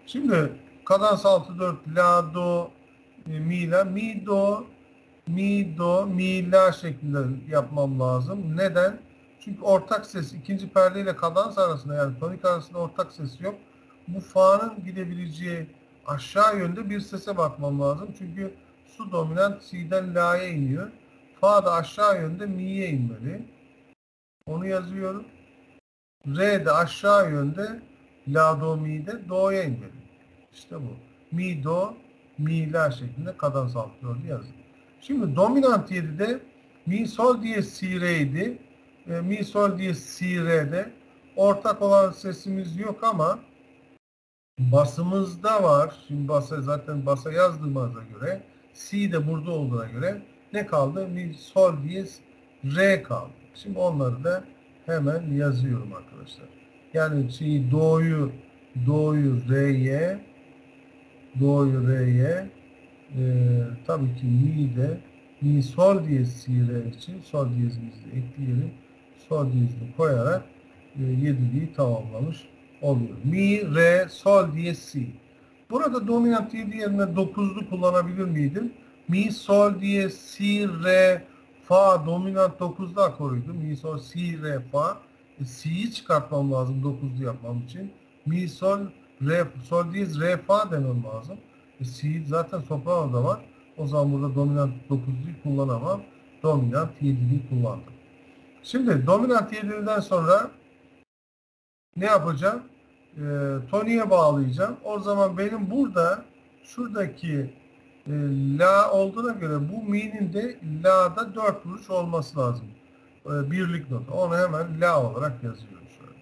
Şimdi kadans altı dört la do e, mi la mi do mi do mi la şeklinde yapmam lazım. Neden? Çünkü ortak ses ikinci perde ile kadans arasında, yani tonik arasında ortak ses yok. Bu fa'nın gidebileceği aşağı yönde bir sese bakmam lazım. Çünkü su dominant si'den la'ya iniyor. Fa da aşağı yönde mi'ye inmeli. Onu yazıyorum. Re de aşağı yönde la do mi'de do'ya inmeli. İşte bu. Mi do mi la şeklinde kadans altı dördü yazdım. Şimdi dominant yedide mi sol diye si re'ydi. E, mi sol diye si re'de ortak olan sesimiz yok ama basımızda var. Şimdi basa, zaten basa yazdığımıza göre si de burada olduğuna göre ne kaldı? Mi sol diye re kaldı. Şimdi onları da hemen yazıyorum arkadaşlar. Yani şey, do'yu do'yu re'ye do'yu re'ye e, tabii ki mi de mi sol diyez si re için sol diyezimizi ekleyelim. Sol diyezini koyarak e, yediliği tamamlamış oluyor. Mi, re, sol diyez si. Burada dominant yedi yerine dokuzlu kullanabilir miydim? Mi, sol diyez si, re, fa dominant dokuzlu akoruydu. Mi, sol, si, re, fa. E, si'yi çıkartmam lazım dokuzlu yapmam için. Mi, sol, re, sol diyez, re, fa demem lazım. E, si zaten sopranoda var. O zaman burada dominant dokuzluyu kullanamam. Dominant yediliği kullandım. Şimdi dominant yediliden sonra ne yapacağım? E, toniğe bağlayacağım. O zaman benim burada şuradaki e, la olduğuna göre bu mi'nin de la'da dört vuruş olması lazım. E, birlik nota. Onu hemen la olarak yazıyorum şöyle.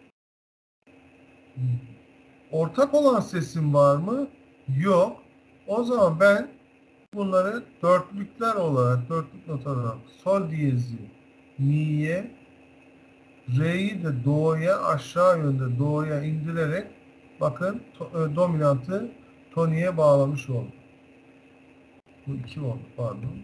Ortak olan sesim var mı? Yok. O zaman ben bunları dörtlükler olarak, dörtlük notalar, sol diyezi mi'ye, re'yi de do'ya, aşağı yönde do'ya indirerek bakın to, e, dominantı toniğe bağlamış oldum. Bu iki oldu, pardon.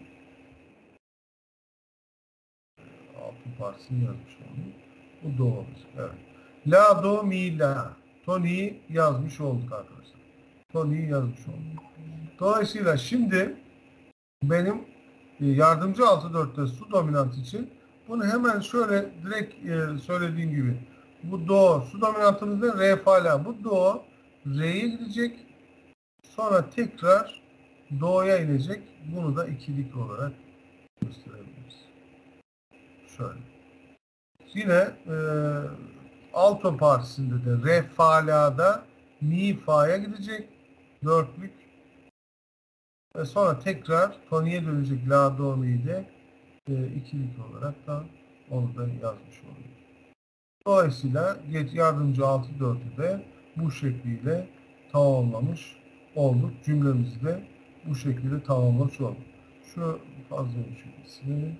Altı parçasını yazmış oldum. Bu do olacak. Evet. La, do, mi, la. Toniği yazmış olduk arkadaşlar. Toniği yazmış olduk. Dolayısıyla şimdi benim yardımcı altı dörtte su dominant için bunu hemen şöyle direkt e, söylediğim gibi bu do, su dominantımızda re, fa, la. Bu do re'ye gidecek, sonra tekrar do'ya inecek. Bunu da ikilik olarak gösterebiliriz. Şöyle. Yine e, alto partisinde de re, fa, la'da mi, fa'ya gidecek. Dörtlük. Ve sonra tekrar toniğe dönecek la, do, mi de e, ikilik olarak da onu da yazmış oluyor. Dolayısıyla yardımcı altı dörtü de bu şekliyle tamamlamış olduk. Cümlemizi de bu şekilde tamamlamış olduk. Şu fazla bir şey.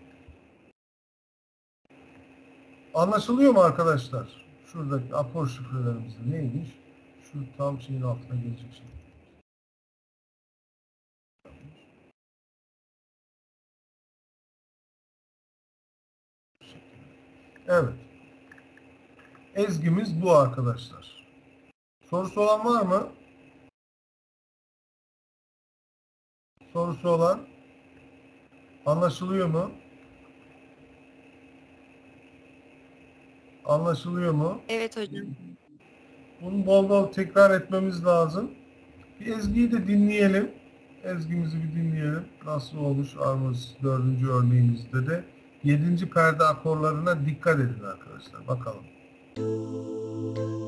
Anlaşılıyor mu arkadaşlar? Şuradaki akor şifrelerimiz neymiş? Şu tam şeyin altına gelecek şey. Evet. Ezgimiz bu arkadaşlar. Sorusu olan var mı? Sorusu olan? Anlaşılıyor mu? Anlaşılıyor mu? Evet hocam. Bunu bol bol tekrar etmemiz lazım. Bir ezgiyi de dinleyelim. Ezgimizi bir dinleyelim. Nasıl olmuş armoniz dördüncü örneğimizde de. Yedinci perde akorlarına dikkat edin arkadaşlar. Bakalım.